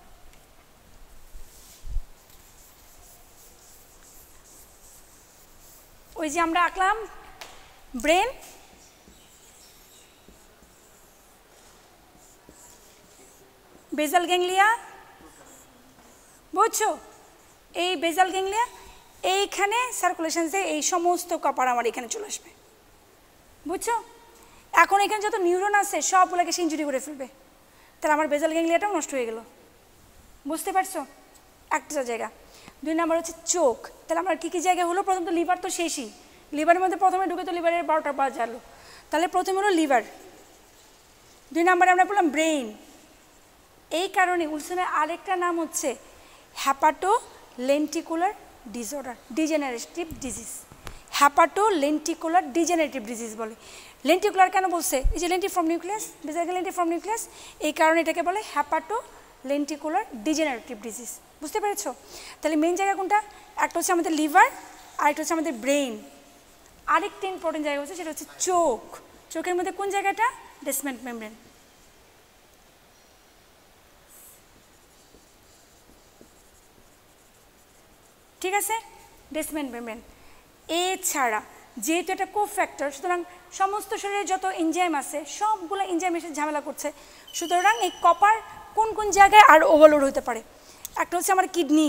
ওই যে আমরা আঁকলাম ব্রেন, বেজাল গ্যাংলিয়া, বুঝছো, এই বেজাল গ্যাংলিয়া, এইখানে সার্কুলেশন দিয়ে এই সমস্ত কপার আমার এখানে চলে আসবে, বুঝছো। এখন এখানে যত নিউরন আছে সবগুলোকে সে ইনজুরি করে ফেলবে, তাহলে আমার বেজাল গ্যাংলিয়াটাও নষ্ট হয়ে গেল, বুঝতে পারছো, একটা জায়গা। দুই নাম্বার হচ্ছে চোখ, তাহলে আমার কী কী জায়গা হলো, প্রথম তো লিভার তো শেষই, লিভারের মধ্যে প্রথমে ঢুকে তো লিভারের বারোটা বাজালো, তাহলে প্রথমে হলো লিভার। দুই নাম্বারে আমরা বললাম ব্রেইন, এই কারণে উইলসনের আরেকটা নাম হচ্ছে hepato lenticular disorder, degenerative disease, hepato lenticular degenerative disease বলে। লেন্টিকুলার কেন বলছে, এই যে lenti from nucleus, basal lenti from nucleus, এই কারণে এটাকে বলে হ্যাপাটো লেন্টিকুলার ডিজেনারেটিভ ডিজিজ, বুঝতে পেরেছো। তাহলে মেন জায়গা কোনটা, একটা হচ্ছে আমাদের লিভার, আরেকটা হচ্ছে আমাদের ব্রেইন, আরেকটা ইম্পর্টেন্ট জায়গা হচ্ছে সেটা হচ্ছে চোখ। চোখের মধ্যে কোন জায়গাটা, বেসমেন্ট মেমব্রেন, ঠিক আছে, বেসমেন্ট মেমব্রেন। এছাড়া যেহেতু এটা কোফ্যাক্টর, সুতরাং সমস্ত শরীরে যত এনজাইম আছে সবগুলো এনজাইম এসে ঝামেলা করছে, সুতরাং এই কপার কোন কোন জায়গায় আর ওভারলোড হতে পারে, একটা হচ্ছে আমার কিডনি,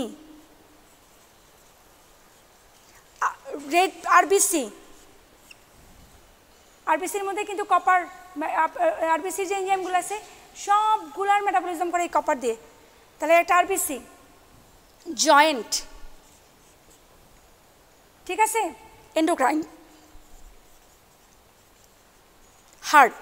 রেড আরবিসি, আরবিসির মধ্যে কিন্তু কপার, আরবিসির যে এনজাইমগুলো আছে সবগুলার মেটাবলিজম করে এই কপার দিয়ে, তাহলে একটা আরবিসি। জয়েন্ট, ঠিক আছে, এন্ডোক্রাইন, হার্ট,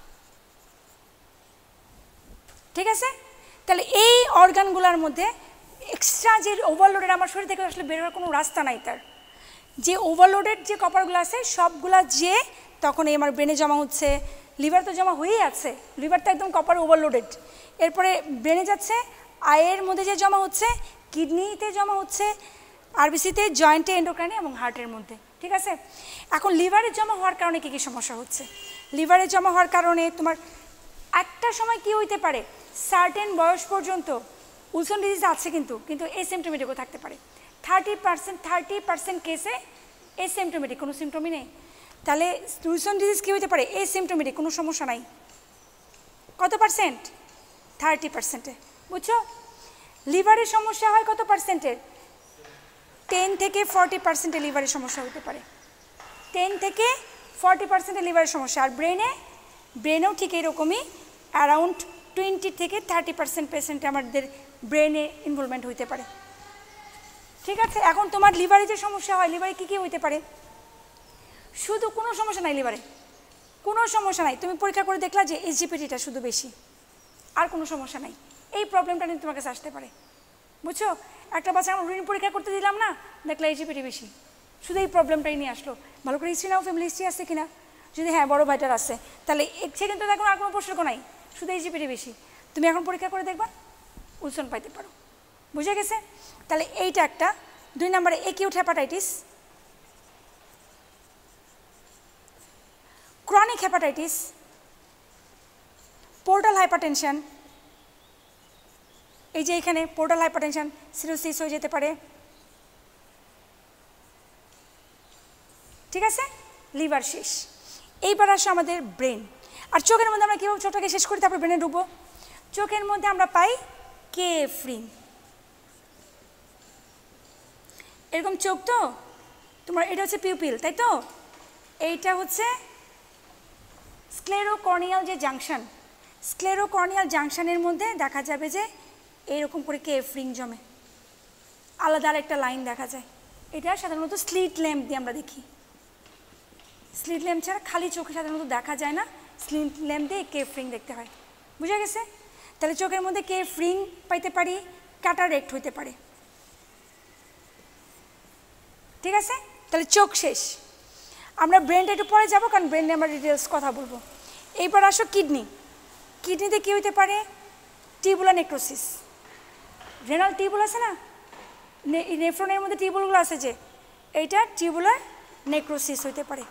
ঠিক আছে? তাহলে এই অর্গানগুলোর মধ্যে এক্সট্রা যে ওভারলোডেড আমার শরীর থেকে আসলে বের হওয়ার কোনো রাস্তা নাই, তার যে ওভারলোডেড যে কপারগুলো আছে সবগুলা যে তখন এই আমার ব্রেনে জমা হচ্ছে, লিভার তো জমা হয়েই আছে, লিভার তো একদম কপার ওভারলোডেড, এরপরে ব্রেনে যাচ্ছে, আয়ের মধ্যে যে জমা হচ্ছে, কিডনিতে জমা হচ্ছে, আরবিসিতে, জয়েন্টে, এন্ডোক্রাইনে এবং হার্টের মধ্যে, ঠিক আছে? এখন লিভারে জমা হওয়ার কারণে কী কী সমস্যা হচ্ছে? লিভারে জমা হওয়ার কারণে তোমার একটা সময় কি হইতে পারে, সার্টেন বয়স পর্যন্ত উইলসন ডিজিজ আছে কিন্তু কিন্তু এসিমটোমেটিকও থাকতে পারে। থার্টি পার্সেন্ট থার্টি পার্সেন্ট কেসে এসিমটোমেটিক, কোনো সিমটমই নেই। তাহলে উইলসন ডিজিজ কী হইতে পারে? এসিমটোমেটিক, কোনো সমস্যা নাই। কত পার্সেন্ট? থার্টি পার্সেন্টে, বুঝছো? লিভারের সমস্যা হয় কত পার্সেন্টের? টেন থেকে ফর্টি পার্সেন্টে লিভারের সমস্যা হতে পারে, টেন থেকে ফর্টি পার্সেন্টে লিভারের সমস্যা। আর ব্রেনে ব্রেনেও ঠিক এরকমই অ্যারাউন্ড টোয়েন্টি থেকে থার্টি পার্সেন্ট পেশেন্টে আমাদের ব্রেনে ইনভলভমেন্ট হইতে পারে, ঠিক আছে? এখন তোমার লিভারে যে সমস্যা হয়, লিভারে কী কী হইতে পারে? শুধু কোনো সমস্যা নাই লিভারে, কোনো সমস্যা নাই, তুমি পরীক্ষা করে দেখলা যে এসজিপিটিটা শুধু বেশি, আর কোনো সমস্যা নাই। এই প্রবলেমটা নিয়ে তোমার কাছে আসতে পারে, বুঝছো? একটা বাচ্চা আমরা রুটিন পরীক্ষা করতে দিলাম না, দেখলা এসজিপিটি বেশি, শুধু এই প্রবলেমটাই নিয়ে আসলো। ভালো করে হিস্ট্রি নাও, ফ্যামিলি হিস্ট্রি আছে কিনা, যদি হ্যাঁ বড় ভাইটার আছে, তাহলে সে কিন্তু এখন আর কোনো প্রশ্ন নাই, শুধু এসজিপিটি বেশি, তুমি এখন পরীক্ষা করে দেখবা উইলসন পাইতে পারো, বুঝে গেছে? তাহলে এইটা একটা। দুই নম্বরে acute hepatitis, chronic hepatitis, portal hypertension, এই যে এখানে পোর্টাল হাইপারটেনশন, সিরোসিস হয়ে যেতে পারে, ঠিক আছে? লিভার শেষ। এইবার আসে আমাদের ব্রেন। আর চোখের মধ্যে আমরা কীভাবে চোখটাকে শেষ করি, তারপর ব্রেনে ঢুকবো। চোখের মধ্যে আমরা পাই কেফ্রিন, এরকম চোখ তো তোমার, এটা হচ্ছে পিউপিল, তাই তো? এইটা হচ্ছে স্ক্লেরোকর্নিয়াল যে জাংশন, স্ক্লেরোকর্নিয়াল জাংশনের মধ্যে দেখা যাবে যে এইরকম করে কেফ্রিন জমে, আলাদা আরেকটা লাইন দেখা যায়। এটা সাধারণত স্লিট ল্যাম্প দিয়ে আমরা দেখি, স্লিট ল্যাম্প ছাড়া খালি চোখে সাধারণত দেখা যায় না, স্লিট ল্যাম্প দিয়ে কেফ্রিন দেখতে হয়, বুঝা গেছে? তাহলে চোখের মধ্যে কেফ্রিন পাইতে পারি, ক্যাটারেক্ট হইতে পারে, ঠিক আছে? তাহলে চোখ শেষ। আমরা ব্রেনটা একটু পরে যাবো, কারণ ব্রেন নিয়ে আমরা ডিটেলস কথা বলবো। এইবার আসো কিডনি। কিডনিতে কী হইতে পারে? টিউবুলার নেক্রোসিস, রেনাল টিউবুল আছে না, নেফ্রনের মধ্যে টিউবুলগুলো আছে যে, এইটা টিউবুলার নেক্রোসিস হইতে পারে।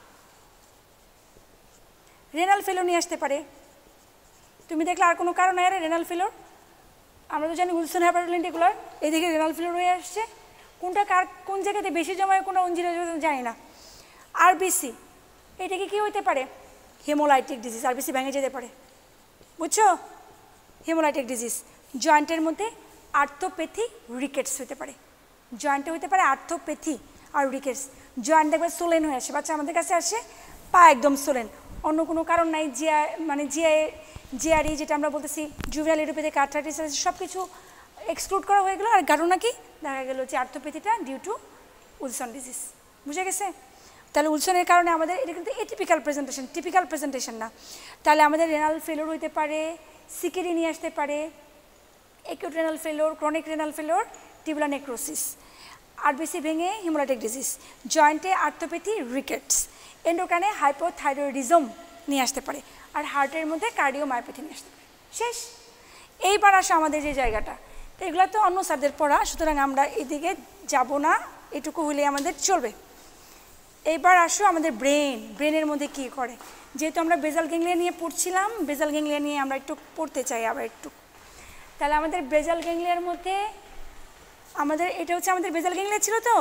রেনাল ফেলো নিয়ে আসতে পারে। তুমি দেখলে আর কোনো কারণ নাই রেনাল ফেলোর, আমরা তো জানি উইলসন হেপাটাইটিস, এদিকে রেনাল ফেলোর হয়ে আসছে, কোনটা কার কোন জায়গাতে বেশি জমায়, কোনো অঞ্জিরা জানি না। আরবিসি, এটাকে কী হইতে পারে? হেমোলাইটিক ডিজিজ, আরবিসি ভেঙে যেতে পারে, বুঝছো? Hemolytic disease. জয়েন্টের মধ্যে আর্থোপ্যাথি রিকেটস হইতে পারে, জয়েন্টে হইতে পারে আর্থোপ্যাথি আর রিকেটস। জয়েন্ট দেখবে সোলেন হয়ে আসে, বাচ্চা আমাদের কাছে আসে পা একদম সোলেন, অন্য কোনো কারণ নাই। জিআই মানে জিআই জিআরই যেটা আমরা বলতেছি জুভেনাইল ইডিওপ্যাথিক আর্থ্রাইটিস, সব কিছু এক্সক্লুড করা হয়ে গেলো। আর কারণ নাকি দেখা গেলো যে আর্থোপ্যাথিটা ডিউ টু উইলসন ডিজিজ, বুঝে গেছে? তাহলে উইলসনের কারণে আমাদের এটা কিন্তু এটিপিক্যাল প্রেজেন্টেশন, টিপিক্যাল প্রেজেন্টেশন না। তাহলে আমাদের রেনাল ফেলোর হইতে পারে, সিকিরি নিয়ে আসতে পারে, acute renal failure, chronic renal failure, tubular necrosis, RBC ভেঙে হেমোলাইটিক ডিজিজ, জয়েন্টে আর্থোপ্যাথি রিকেটস, এন্ডোক্রাইনে হাইপোথাইরয়েডিজম নিয়ে আসতে পারে, আর হার্টের মধ্যে কার্ডিওমায়োপ্যাথি নিয়ে আসতে পারে। শেষ। এইবার আসো আমাদের যে জায়গাটা, তো এগুলো তো অন্য স্যারদের পড়া, সুতরাং আমরা এদিকে যাব না, এটুকু হলে আমাদের চলবে। এইবার আসো আমাদের ব্রেন, ব্রেনের মধ্যে কী করে। যেহেতু আমরা বেজাল গ্যাংলিয়া নিয়ে পড়ছিলাম, বেজাল গ্যাংলিয়া নিয়ে আমরা একটু পড়তে চাই আবার একটু। তাহলে আমাদের বেজাল গ্যাংলিয়ার মধ্যে আমাদের এটা হচ্ছে আমাদের বেজাল গ্যাংলিয়া ছিল তো,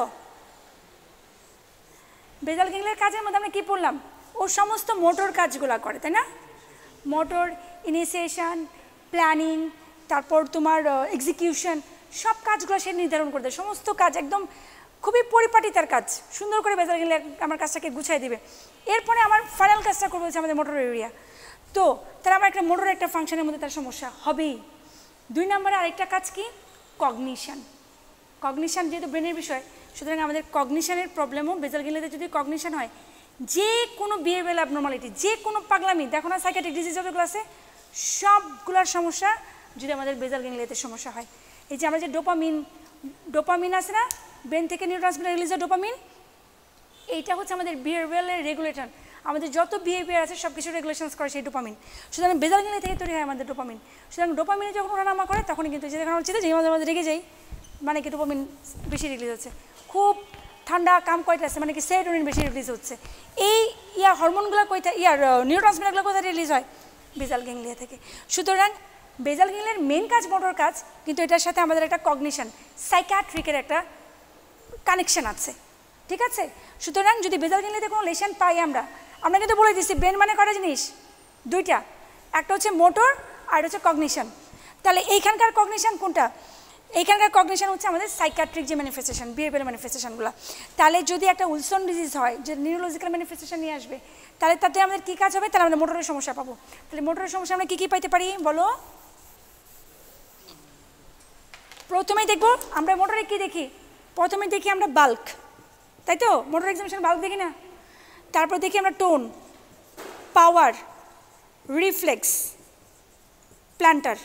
বেজাল গ্যাংলিয়ার কাজের মধ্যে আমরা কী পড়লাম? ও সমস্ত মোটর কাজগুলো করে, তাই না? মোটর ইনিশিয়েশন, প্ল্যানিং, তারপর তোমার এক্সিকিউশন, সব কাজগুলো সে নির্ধারণ করে দেয়, সমস্ত কাজ একদম খুবই পরিপাটি তার কাজ, সুন্দর করে বেজাল গ্যাংলিয়া আমার কাজটাকে গুছাই দেবে। এরপরে আমার ফাইনাল কাজটা করবে হচ্ছে আমাদের মোটর এরিয়া। তো তাহলে আমার একটা মোটর একটা ফাংশনের মধ্যে তার সমস্যা হবেই। দুই নম্বরে আরেকটা কাজ কি? কগনিশন। কগনিশন যেহেতু ব্রেনের বিষয়, সুতরাং আমাদের কগনিশনের প্রবলেমও বেজাল গ্যাংলিয়াতে যদি কগনিশন হয়, যে কোনো বিহেভিয়ারাল অ্যাবনর্মালিটি, যে কোনো পাগলামি, দেখো না সাইকিয়াট্রিক ডিজিজ যতগুলো আছে সবগুলোর সমস্যা যদি আমাদের বেজাল গ্যাংলিয়াতে সমস্যা হয়। এই যে আমরা যে ডোপামিন ডোপামিন আছে না, ব্রেন থেকে নিউরোট্রান্সমিটার রিলিজ হয় ডোপামিন, এইটা হচ্ছে আমাদের বিহেভিয়ারালের রেগুলেটর। আমাদের যত বিহেভিয়ার আছে সব কিছু রেগুলেশনস করে সেই ডোপামিন। সুতরাং বেজাল গ্যাংলিয়া থেকে তৈরি হয় আমাদের ডোপামিন। সুতরাং ডোপামিনে যখন ওঠানামা করে তখন কিন্তু যে দেখুন হচ্ছে যে মাঝে মাঝে রেগে যাই, মানে কি ডোপামিন বেশি রিলিজ হচ্ছে। খুব ঠান্ডা কাম কয়টা আছে, মানে কি সেরোটোনিন বেশি রিলিজ হচ্ছে। এই ইয়ার হরমোনগুলো কইটা ইয়ার নিউরোট্রান্সমিটারগুলো কোথা রিলিজ হয়? বেজাল গ্যাংলিয়া থেকে। সুতরাং বেজাল গ্যাংলিয়ার মেন কাজ মোটর কাজ, কিন্তু এটার সাথে আমাদের একটা কগনিশন সাইকিয়াট্রিকের একটা কানেকশন আছে, ঠিক আছে? সুতরাং যদি বেজাল গ্যাংলিয়াতে কোনো লেশন পাই আমরা, আমরা কিন্তু বলে দিচ্ছি ব্রেন মানে কটা জিনিস, দুইটা, একটা হচ্ছে মোটর আর হচ্ছে কগনিশন। তাহলে এইখানকার কগনিশন কোনটা? এইখানকার কগনিশন হচ্ছে আমাদের সাইকিয়াট্রিক যে ম্যানিফেস্টেশন, বিহেভিয়ারাল ম্যানিফেস্টেশনগুলো। তাহলে যদি একটা উইলসন ডিজিজ হয় যে নিউরোলজিক্যাল ম্যানিফেস্টেশন নিয়ে আসবে, তাহলে তাতে আমাদের কী কাজ হবে? তাহলে আমরা মোটরের সমস্যা পাবো। তাহলে মোটরের সমস্যা আমরা কী কী পাইতে পারি বলো? প্রথমেই দেখবো আমরা মোটরে কী দেখি, প্রথমে দেখি আমরা বাল্ক, তাই তো? মোটর এক্সামিনেশন বাল্ক দেখি না? তারপর দেখি আমরা টোন, পাওয়ার, রিফ্লেক্স, প্ল্যান্টার,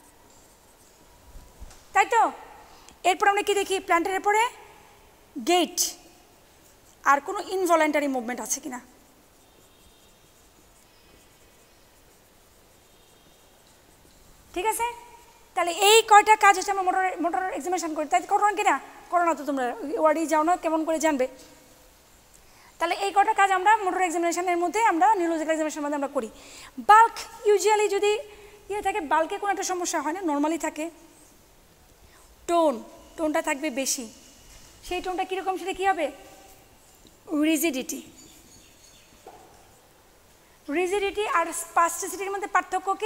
তাই তো? এরপর আমরা কি দেখি? প্ল্যান্টারের পরে গেট, আর কোনো ইনভলেন্টারি মুভমেন্ট আছে কিনা। ঠিক আছে? তাহলে এই কয়টা কাজ হচ্ছে আমরা মোটর মোটর এক্সামিনেশন করি, তাই করো না কিনা? করো না তো তোমরা, ওয়ার্ডেই যাও না, কেমন করে জানবে? তাহলে এই কটা কাজ আমরা মোটর এক্সামিনেশনের মধ্যে আমরা নিউরোলজিক্যাল এক্সামিনেশনের মধ্যে আমরা করি। বাল্ক ইউজুয়ালি যদি ইয়ে থাকে, বাল্কে কোনো একটা সমস্যা হয় না, নর্মালি থাকে। টোন, টোনটা থাকবে বেশি, সেই টোনটা কীরকম সেটা কী হবে? রিজিডিটি। রিজিডিটি আর স্পাস্টিসিটির মধ্যে পার্থক্য কি?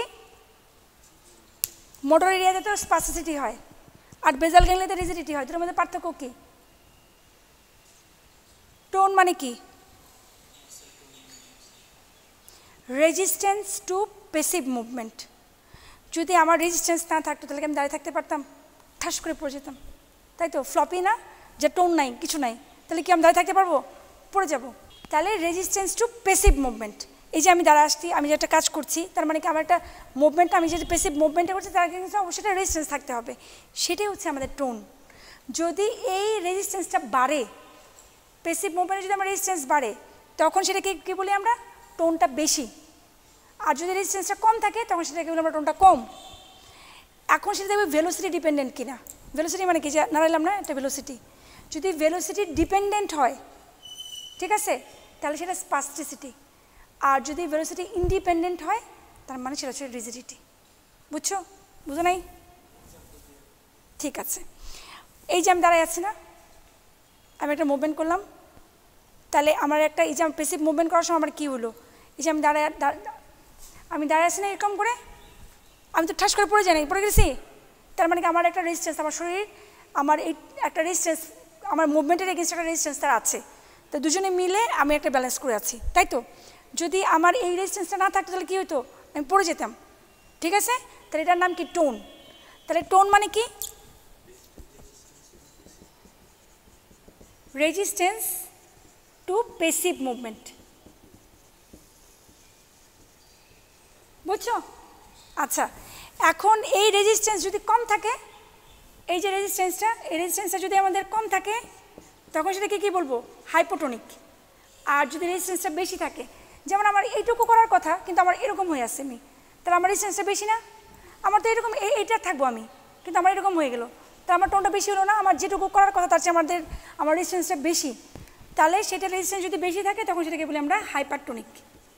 মোটর এরিয়াতে তো স্পাস্টিসিটি হয় আর বেজাল গ্যাংলিয়াতে রিজিডিটি হয়, দুটোর মধ্যে পার্থক্য কি? টোন মানে কি? Resistance to passive movement. যদি আমার রেজিস্ট্যান্স না থাকতো তাহলে কি আমি দাঁড়িয়ে থাকতে পারতাম? ঠাস করে পড়ে যেতাম, তাই তো? ফ্লপি না, যে টোন নাই, কিছু নাই, তাহলে কি আমি দাঁড়িয়ে থাকতে পারবো? পড়ে যাব। তাহলে রেজিস্ট্যান্স টু প্যাসিভ মুভমেন্ট, এই যে আমি দাঁড়া আসছি, আমি যে একটা কাজ করছি, তার মানে কি আমার একটা মুভমেন্ট, আমি যে প্যাসিভ মুভমেন্টটা করছি তার কিন্তু অবশ্যই একটা রেজিস্ট্যান্স থাকতে হবে, সেটাই হচ্ছে আমাদের টোন। যদি এই রেজিস্ট্যান্সটা বাড়ে, প্যাসিভ মুভমেন্টে যদি আমার রেজিস্ট্যান্স বাড়ে, তখন সেটাকে কী বলি আমরা? টোনটা বেশি। আর যদি রেজিস্ট্যান্সটা কম থাকে তখন সেটাকে বলি আমরা টোনটা কম। এখন সেটা দেখবে ভেলোসিটি ডিপেন্ডেন্ট কিনা। ভেলোসিটি মানে কি? যে নাড়াইলাম না, এটা ভেলোসিটি। যদি ভেলোসিটি ডিপেন্ডেন্ট হয়, ঠিক আছে, তাহলে সেটা স্পাস্টিসিটি। আর যদি ভেলোসিটি ইন্ডিপেন্ডেন্ট হয়, তার মানে সেটা হচ্ছে রিজিডিটি। বুঝছো? বুঝো নাই? ঠিক আছে। এই যে আমি দাঁড়াই আছি না, আমি একটা মুভমেন্ট করলাম, তাহলে আমার একটা এই যে আমি প্যাসিভ মুভমেন্ট করার সময় আমার কী হলো? এই যে আমি দাঁড়ায় আমি দাঁড়ায় আছি না এরকম করে, আমি তো ঠাস করে পড়ে যাই, পড়ে গেছি, তার মানে কি আমার একটা রেজিস্ট্যান্স, আমার শরীর আমার এই একটা রেজিস্ট্যান্স, আমার মুভমেন্টের এগেনস্ট একটা রেজিস্ট্যান্স তার আছে, তো দুজনে মিলে আমি একটা ব্যালেন্স করে আছি, তাই তো? যদি আমার এই রেজিস্ট্যান্সটা না থাকতো তাহলে কী হতো? আমি পড়ে যেতাম, ঠিক আছে? তাহলে এটার নাম কি? টোন। তাহলে টোন মানে কি? Resistance to passive movement. বুঝছো? আচ্ছা, এখন এই রেজিস্ট্যান্স যদি কম থাকে, এই যে রেজিস্ট্যান্সটা, এই রেজিস্ট্যান্সটা যদি আমাদের কম থাকে, তখন সেটাকে কী বলবো? হাইপোটোনিক। আর যদি রেজিস্ট্যান্সটা বেশি থাকে, যেমন আমার এইটুকু করার কথা কিন্তু আমার এরকম হয়ে আসছে, আমি তাহলে আমার রেজিস্ট্যান্সটা বেশি না? আমার তো এরকম এইটা থাকবো আমি, কিন্তু আমার এরকম হয়ে গেল, তো আমার টোনটা বেশি হলো না? আমার যেটুকু করার কথা তার চেয়ে আমাদের আমার রেজিস্ট্যান্সটা বেশি, তাহলে সেটা রেজিস্ট্যান্স যদি বেশি থাকে তখন সেটাকে বলি আমরা হাইপারটোনিক।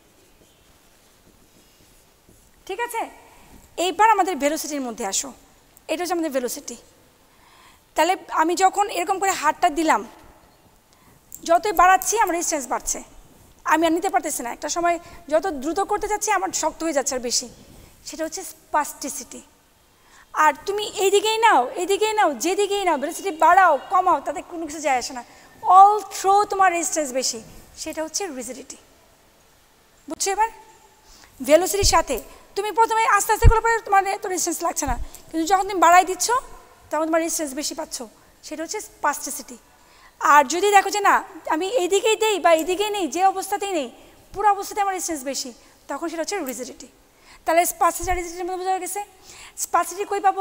ঠিক আছে? এইবার আমাদের ভেলোসিটির মধ্যে আসো, এটা হচ্ছে আমাদের ভেলোসিটি। তাহলে আমি যখন এরকম করে হাতটা দিলাম, যতই বাড়াচ্ছি আমার রেজিস্ট্যান্স বাড়ছে, আমি আর নিতে পারতেছি না, একটা সময় যত দ্রুত করতে যাচ্ছি আমার শক্ত হয়ে যাচ্ছে আর বেশি, সেটা হচ্ছে স্পাস্টিসিটি। আর তুমি এইদিকেই নাও, এইদিকেই নাও, যেদিকেই নাও, ভেলোসিটি বাড়াও কমাও, তাতে কোনো কিছু যায় আসে না, অল থ্রো তোমার রেজিস্ট্যান্স বেশি, সেটা হচ্ছে রিজিডিটি। বুঝছো? এবার ভেলোসিটির সাথে তুমি প্রথমে আস্তে আস্তে করে পরে তোমার এত রেজিস্ট্যান্স লাগছে না, কিন্তু যখন তুমি বাড়াই দিচ্ছ তখন তোমার রেজিস্ট্যান্স বেশি পাচ্ছ, সেটা হচ্ছে স্পাস্টিসিটি। আর যদি দেখো যে না আমি এইদিকেই দেই বা এইদিকেই নেই, যে অবস্থাতেই নেই, পুরো অবস্থাতে আমার রেজিস্ট্যান্স বেশি, তখন সেটা হচ্ছে রিজিডিটি। তাহলে স্পাসিটি আর রিজিডিটির মধ্যে বোঝা গেছে। স্পাসিটি কই পাবো?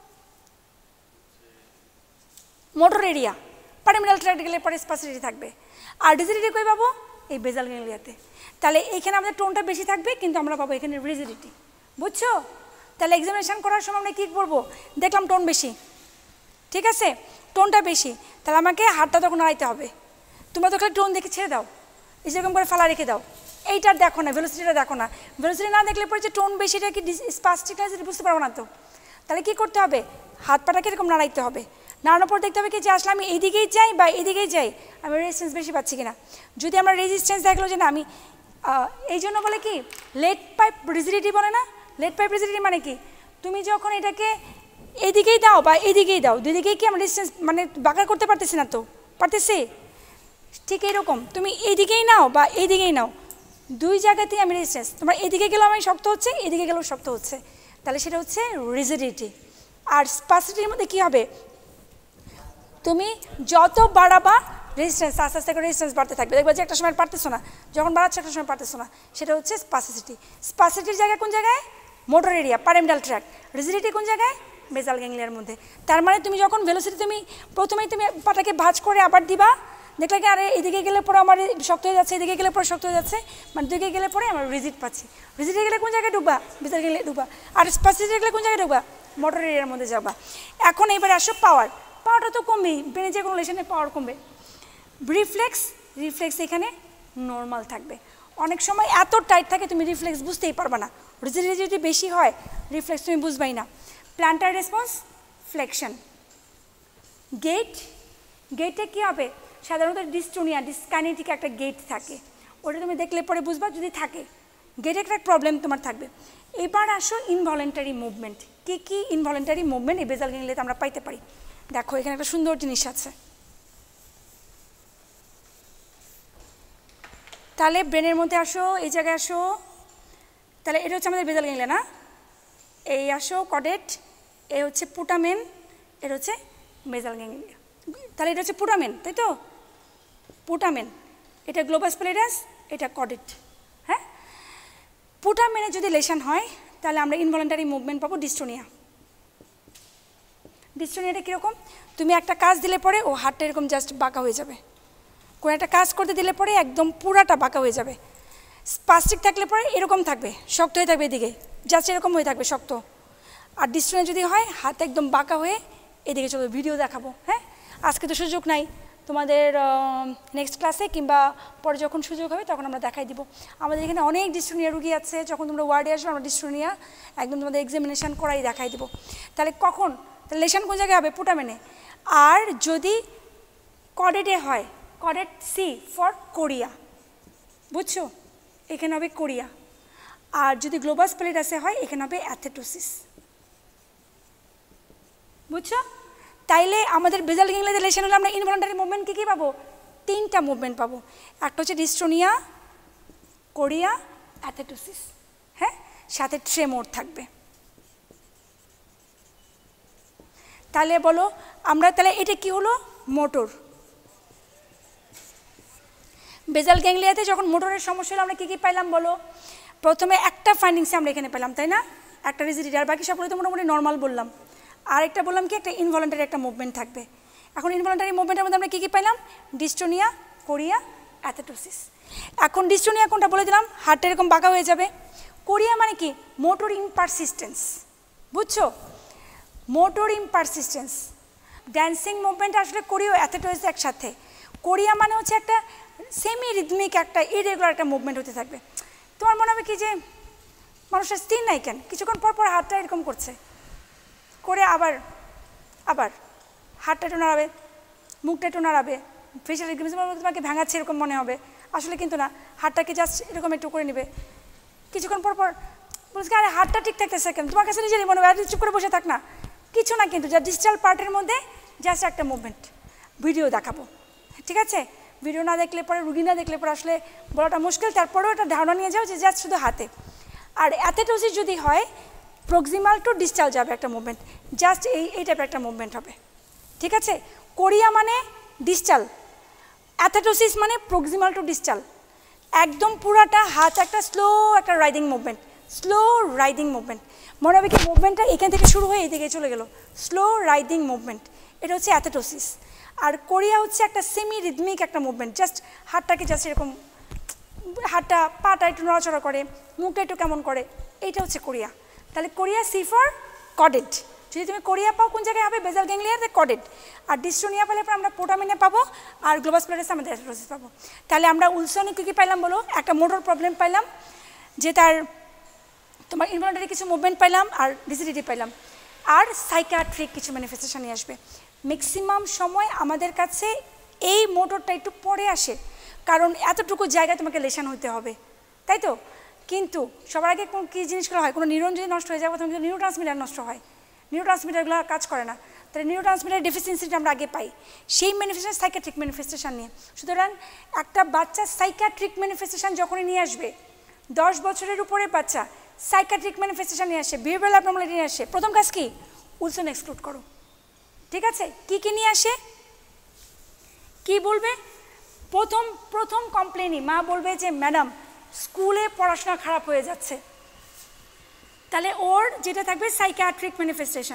মোটর এরিয়া, পারামিটাল ট্র্যাক্ট গেলে পরে স্পাসিটি থাকবে। আর রিজিডিটি কই পাবো? এই বেজাল গ্যাংলিয়াতে। তাহলে এইখানে আমাদের টোনটা বেশি থাকবে, কিন্তু আমরা পাবো এখানে রিজিডিটি। বুঝছো? তাহলে এক্সামিনেশন করার সময় আমরা কী করবো? দেখলাম টোন বেশি, ঠিক আছে, টোনটা বেশি, তাহলে আমাকে হাতটা তখন নাড়াইতে হবে। তোমরা তো খালি টোন দেখে ছেড়ে দাও, এই যেরকম করে ফালা রেখে দাও, এইটার দেখো না, ভেলোসিটিটা দেখো না। ভেলোসিটি না দেখলে পরে যে টোন বেশিটা কি স্পাস্টিক না সেটা বুঝতে পারবো না। তো তাহলে কী করতে হবে? হাত পাটাকে এরকম নাড়াইতে হবে। নাড়ানোর পর দেখতে হবে কি যে আসলে আমি এইদিকেই যাই বা এইদিকেই যাই, আমি রেজিস্ট্যান্স বেশি পাচ্ছি কিনা। যদি আমরা রেজিস্ট্যান্স দেখলো যে না আমি এই জন্য বলে কি লেড পাইপ রিজিডিটি বলে না? লেড পাইপ রিজিডিটি মানে কি? তুমি যখন এটাকে এইদিকেই দাও বা এইদিকেই দাও, দুদিকেই কি আমরা রেজিস্ট্যান্স মানে বাঁকা করতে পারতেছি না? তো পারতেছি। ঠিক এইরকম তুমি এইদিকেই নাও বা এইদিকেই নাও, দুই জায়গাতেই আমি রেজিস্ট্যান্স, তোমার এদিকে গেলেও আমি শক্ত হচ্ছে, এদিকে গেলেও শক্ত হচ্ছে, তাহলে সেটা হচ্ছে রিজিডিটি। আর স্পাসিটির মধ্যে কী হবে? তুমি যত বাড়াবা রেজিস্ট্যান্স আস্তে আস্তে করে রেজিস্ট্যান্স বাড়তে থাকবে, দেখবে যে একটা সময় পারতেছো না, যখন বাড়াচ্ছে একটা সময় পারতেছো না, সেটা হচ্ছে স্পাসিটি। স্পাসিটির জায়গায় কোন জায়গায়? Motor area, pyramidal tract. Rigidity কোন জায়গায়? বেজাল গ্যাংলিয়ার মধ্যে। তার মানে তুমি যখন ভেলোসিটি তুমি প্রথমেই তুমি পাটাকে ভাঁজ করে আবার দিবা, দেখলে কি আরে এদিকে গেলে পরে আমার শক্ত হয়ে যাচ্ছে, এদিকে গেলে পরে শক্ত হয়ে যাচ্ছে, মানে দুদিকে গেলে পরে আমার রিজিড পাচ্ছি। রিজিডে গেলে কোন জায়গায় ঢুকবা? বেজাল গ্যাংলিয়া ঢুকবা। আর স্পাসিটি গেলে কোন জায়গায় ঢুকবা? মোটর এরিয়ার মধ্যে যাবা। এখন এবার আসো পাওয়ার। পাওয়ারটা তো কমবেই, ব্রেনে যে কোনো লেশনে পাওয়ার কমবে। রিফ্লেক্স, রিফ্লেক্স এখানে নর্মাল থাকবে। অনেক সময় এত টাইট থাকে তুমি রিফ্লেক্স বুঝতেই পারবা না। রিজিডিটি যদি বেশি হয় রিফ্লেক্স তুমি বুঝবাই না। Planter response, flexion. গেট, গেটে কী হবে? সাধারণত ডিস্টোনিয়া, ডিসকাইনেটিক একটা গেট থাকে, ওটা তুমি দেখলে পরে বুঝবা যদি থাকে। গেটে একটা প্রবলেম তোমার থাকবে। এবার আসো ইনভলেন্টারি মুভমেন্ট। কী কী ইনভলেন্টারি মুভমেন্ট এই বেজাল গ্যাংলিয়াতে আমরা পাইতে পারি? দেখো এখানে একটা সুন্দর জিনিস আছে। তাহলে ব্রেনের মধ্যে আসো, এই জায়গায় আসো, তাহলে এটা হচ্ছে আমাদের বেজাল গ্যাংলিয়া না? এই আসো কডেট, এ হচ্ছে পুটামেন, এর হচ্ছে বেজাল গ্যাংলিয়া। তাহলে এটা হচ্ছে পুটামেন, তাই তো? পুটামেন, এটা গ্লোবাস প্যালিডাস, এটা কডেট। হ্যাঁ, পুটামেনে যদি লেশন হয় তাহলে আমরা ইনভলেন্টারি মুভমেন্ট পাবো ডিস্টোনিয়া। ডিস্টোনিয়াটা কীরকম? তুমি একটা কাজ দিলে পরে ও হাতটা এরকম জাস্ট বাঁকা হয়ে যাবে, কোনো একটা কাজ করতে দিলে পরে একদম পুরাটা বাঁকা হয়ে যাবে। স্পাস্টিক থাকলে পরে এরকম থাকবে, শক্ত হয়ে থাকবে, এদিকে জাস্ট এরকম হয়ে থাকবে শক্ত। আর ডিস্টোনিয়া যদি হয় হাত একদম বাঁকা হয়ে এদিকে চলো, ভিডিও দেখাবো। হ্যাঁ, আজকে তো সুযোগ নাই, তোমাদের নেক্সট ক্লাসে কিংবা পরে যখন সুযোগ হবে তখন আমরা দেখাই দিব। আমাদের এখানে অনেক ডিস্টোনিয়া রুগী আছে, যখন তোমরা ওয়ার্ডে আসবে আমরা ডিস্টোনিয়া একদম তোমাদের এক্সামিনেশান করাই দেখাই দিব। তাহলে কখন? তাহলে লেশন কোন জায়গায় হবে? পুটামেনে। আর যদি কডেটে হয়, কডেট সি ফর কোরিয়া, বুঝছো, এখানে হবে কোরিয়া। আর যদি গ্লোবাস প্যালিডাসে হয় এখানে হবে অ্যাথেটোসিস, বুঝছো? তাইলে আমাদের বেজাল গ্যাংলিয়াতে লেশন হলে আমরা ইনভলেন্টারি মুভমেন্ট কী কী পাবো? তিনটা মুভমেন্ট পাবো। একটা হচ্ছে ডিস্টোনিয়া, কোরিয়া, অ্যাথেটোসিস। হ্যাঁ, সাথে ট্রেমোর থাকবে। তাহলে বলো আমরা, তাহলে এটা কি হলো? মোটর। বেজাল গ্যাংলিয়াতে যখন মোটরের সমস্যা হলো আমরা কী কী পাইলাম বলো? প্রথমে একটা ফাইন্ডিংসে আমরা এখানে পেলাম, তাই না? একটা রিজিডিটি, আর বাকি সবগুলো তো মোটামুটি নর্মাল বললাম। আর একটা বললাম কি একটা ইনভলেন্টারি একটা মুভমেন্ট থাকবে। এখন ইনভলেন্টারি মুভমেন্টের মধ্যে আমরা কী কী পাইলাম? Dystonia, chorea, athetosis. এখন ডিস্টোনিয়া কোনটা বলে দিলাম, হাতটা এরকম বাঁকা হয়ে যাবে। কোরিয়া মানে কি? মোটর ইমপারসিস্টেন্স, বুঝছো? মোটর ইমপারসিস্টেন্স, ড্যান্সিং মুভমেন্ট আসলে কোরিয়া অ্যাথেটোসিস একসাথে। কোরিয়া মানে হচ্ছে একটা সেমি রিদমিক একটা ইরেগুলার একটা মুভমেন্ট হতে থাকবে। তোমার মনে হবে কি যে মানুষের স্থির নাই কেন, কিছুক্ষণ পর পর হাতটা এরকম করছে, করে আবার আবার হাতটা একটু নাড়াবে, মুখটা একটু নাড়াবে, ফেশিয়াল এক্সপ্রেশন তোমাকে ভাঙাচ্ছে এরকম মনে হবে, আসলে কিন্তু না, হাতটাকে জাস্ট এরকম একটু করে নেবে। কিছুক্ষণ পর পর বলছে আরে হাতটা ঠিক থাকতেছে কেন, তোমার কাছে নিজেরই মনে হবে আর চুপ করে বসে থাক না, কিছু না, কিন্তু যা ডিজিটাল পার্টের মধ্যে জাস্ট একটা মুভমেন্ট। ভিডিও দেখাবো, ঠিক আছে? ভিডিও না দেখলে পরে, রুগী না দেখলে পরে আসলে বলাটা মুশকিল, তারপরেও একটা ধারণা নিয়ে যাও যে জাস্ট শুধু হাতে। আর অ্যাথেটোসিস যদি হয় প্রক্সিমাল টু ডিস্টাল যাবে একটা মুভমেন্ট, জাস্ট এই এই টাইপের একটা মুভমেন্ট হবে, ঠিক আছে? কোরিয়া মানে ডিস্টাল, অ্যাথাটোসিস মানে প্রক্সিমাল টু ডিস্টাল, একদম পুরাটা হাত একটা স্লো একটা writhing movement, slow writhing movement. মনে হবে কি মুভমেন্টটা এখান থেকে শুরু হয়ে এদিকে চলে গেল, স্লো রাইডিং মুভমেন্ট, এটা হচ্ছে অ্যাথাটোসিস। আর কোরিয়া হচ্ছে একটা সেমি রিদমিক একটা মুভমেন্ট, জাস্ট হাতটাকে জাস্ট এরকম হাতটা পাটা একটু নড়াচড়া করে, মুখটা একটু কেমন করে, এইটা হচ্ছে কোরিয়া। তাহলে কোরিয়া সি ফর কডেড। যদি তুমি কোরিয়া পাও কোন জায়গায় হবে, বেজাল গ্যাংলিয়াতে কডেড। আর ডিস্টোনিয়া পেলে আমরা পোটামিনে পাবো, আর গ্লোবাস প্লেটাসে আমাদের অ্যাথাটোসিস পাবো। তাহলে আমরা উলসনে কী কী পাইলাম বলো, একটা মোটর প্রবলেম পাইলাম, যে তার তোমার ইনভলন্টারি কিছু মুভমেন্ট পাইলাম, আর ডিসিডিটি পাইলাম, আর সাইকিয়াট্রিক কিছু ম্যানিফেস্টেশন নিয়ে আসবে। ম্যাক্সিমাম সময় আমাদের কাছে এই মোটরটা একটু পরে আসে, কারণ এতটুকু জায়গায় তোমাকে লেশন হতে হবে, তাই তো। কিন্তু সবার আগে কোন কী জিনিসগুলো হয়, কোনো নিউরন যদি নষ্ট হয়ে যায় তখন কিন্তু নিউরো ট্রান্সমিটার নষ্ট হয়, নিউরো ট্রান্সমিটারগুলো কাজ করে না, তাহলে নিউরো ট্রান্সমিটার ডেফিসিয়েন্সিটা আমরা আগে পাই, সেই ম্যানিফেস্টেশন সাইকিয়াট্রিক ম্যানিফেস্টেশন নিয়ে। সুতরাং একটা বাচ্চা সাইকিয়াট্রিক ম্যানিফেস্টেশন যখনই নিয়ে আসবে, দশ বছরের উপরে বাচ্চা সাইকিয়াট্রিক ম্যানিফেস্টেশন নিয়ে আসে, বিহেভিয়ারাল অ্যাবনর্মালিটি নিয়ে আসে, প্রথম কাজ কি, উলসন এক্সক্লুড করো। ঠিক আছে, কি কি নিয়ে আসে, কি বলবে, প্রথম প্রথম কমপ্লেনই মা বলবে যে ম্যাডাম স্কুলে পড়াশোনা খারাপ হয়ে যাচ্ছে, তাহলে ওর যেটা থাকবে সাইকিয়াট্রিক ম্যানিফেস্টেশন।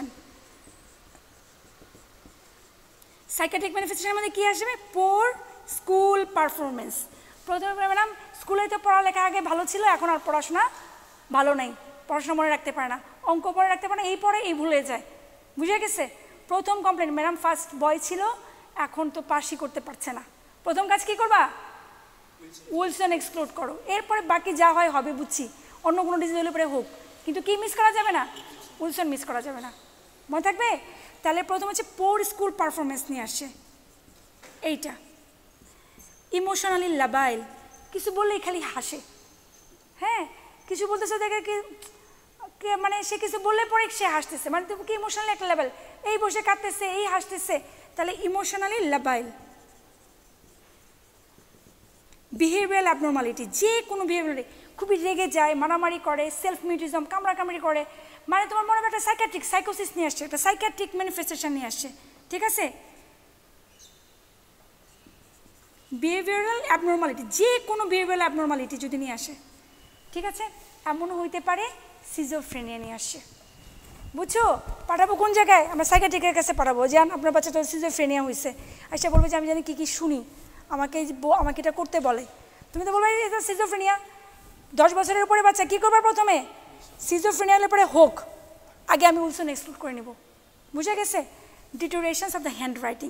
সাইকিয়াট্রিক ম্যানিফেস্টেশনের মধ্যে কী আসবে, পোর স্কুল পারফরমেন্স। প্রথমে ম্যাডাম স্কুলে তো পড়ালেখা আগে ভালো ছিল, এখন আর পড়াশোনা ভালো নাই, পড়াশোনা মনে রাখতে পারে না, অঙ্ক পড়ে রাখতে পারে না, এই পড়ে এই ভুলে যায়, বুঝে গেছে। প্রথম কমপ্লেন, ম্যাডাম ফার্স্ট বয় ছিল এখন তো পাসই করতে পারছে না। প্রথম কাজ কী করবা, উইলসন এক্সক্লুড করো। এরপরে বাকি যা হয় হবে, বুঝছি, অন্য কোনো ডিজিজ হলে পরে হোক, কিন্তু কি মিস করা যাবে না, উইলসন মিস করা যাবে না, মনে থাকবে। তাহলে প্রথম হচ্ছে পোর স্কুল পারফরমেন্স নিয়ে আসছে এইটা। ইমোশনালি লাবাইল, কিছু বললেই খালি হাসে, হ্যাঁ কিছু বলতেছে দেখে কি মানে সে কিছু বললে পরে সে হাসতেছে, মানে কি ইমোশনালি একটা লেভেল, এই বসে কাঁদতেছে এই হাসতেছে, তাহলে ইমোশনালি লাবাইল। বিহেভিয়ারাল অ্যাবনর্মালিটি, যে কোনো বিহেভিয়ারে খুবই রেগে যায়, মারামারি করে, সেলফ মিউটিজম, কামড়াকামড়ি করে, মানে তোমার মনে হয় একটা সাইকিয়াট্রিক সাইকোসিস নিয়ে আসছে, একটা সাইকিয়াট্রিক ম্যানিফেস্টেশন নিয়ে আসছে, ঠিক আছে। বিহেভিয়ারাল অ্যাবনর্মালিটি, যে কোনো বিহেভিয়ারাল অ্যাবনর্মালিটি যদি নিয়ে আসে, ঠিক আছে, এমনও হইতে পারে সিজোফ্রেনিয়া নিয়ে আসছে, বুঝছো। পাঠাবো কোন জায়গায়, আমরা সাইকিয়াট্রিকের কাছে পাঠাবো, যান আপনার বাচ্চা তো সিজোফ্রেনিয়া হয়েছে, আচ্ছা বলবো যে আমি জানি কী কী শুনি, আমাকে আমাকে এটা করতে বলে, তুমি তো বলবে এটা সিজোফ্রেনিয়া। দশ বছরের উপরে বাচ্চা কী করবে, প্রথমে সিজোফ্রেনিয়া হলে পরে হোক, আগে আমি উইলসন এক্সক্লুড করে নেব, বুঝে গেছে। Deteriorations of the hand writing,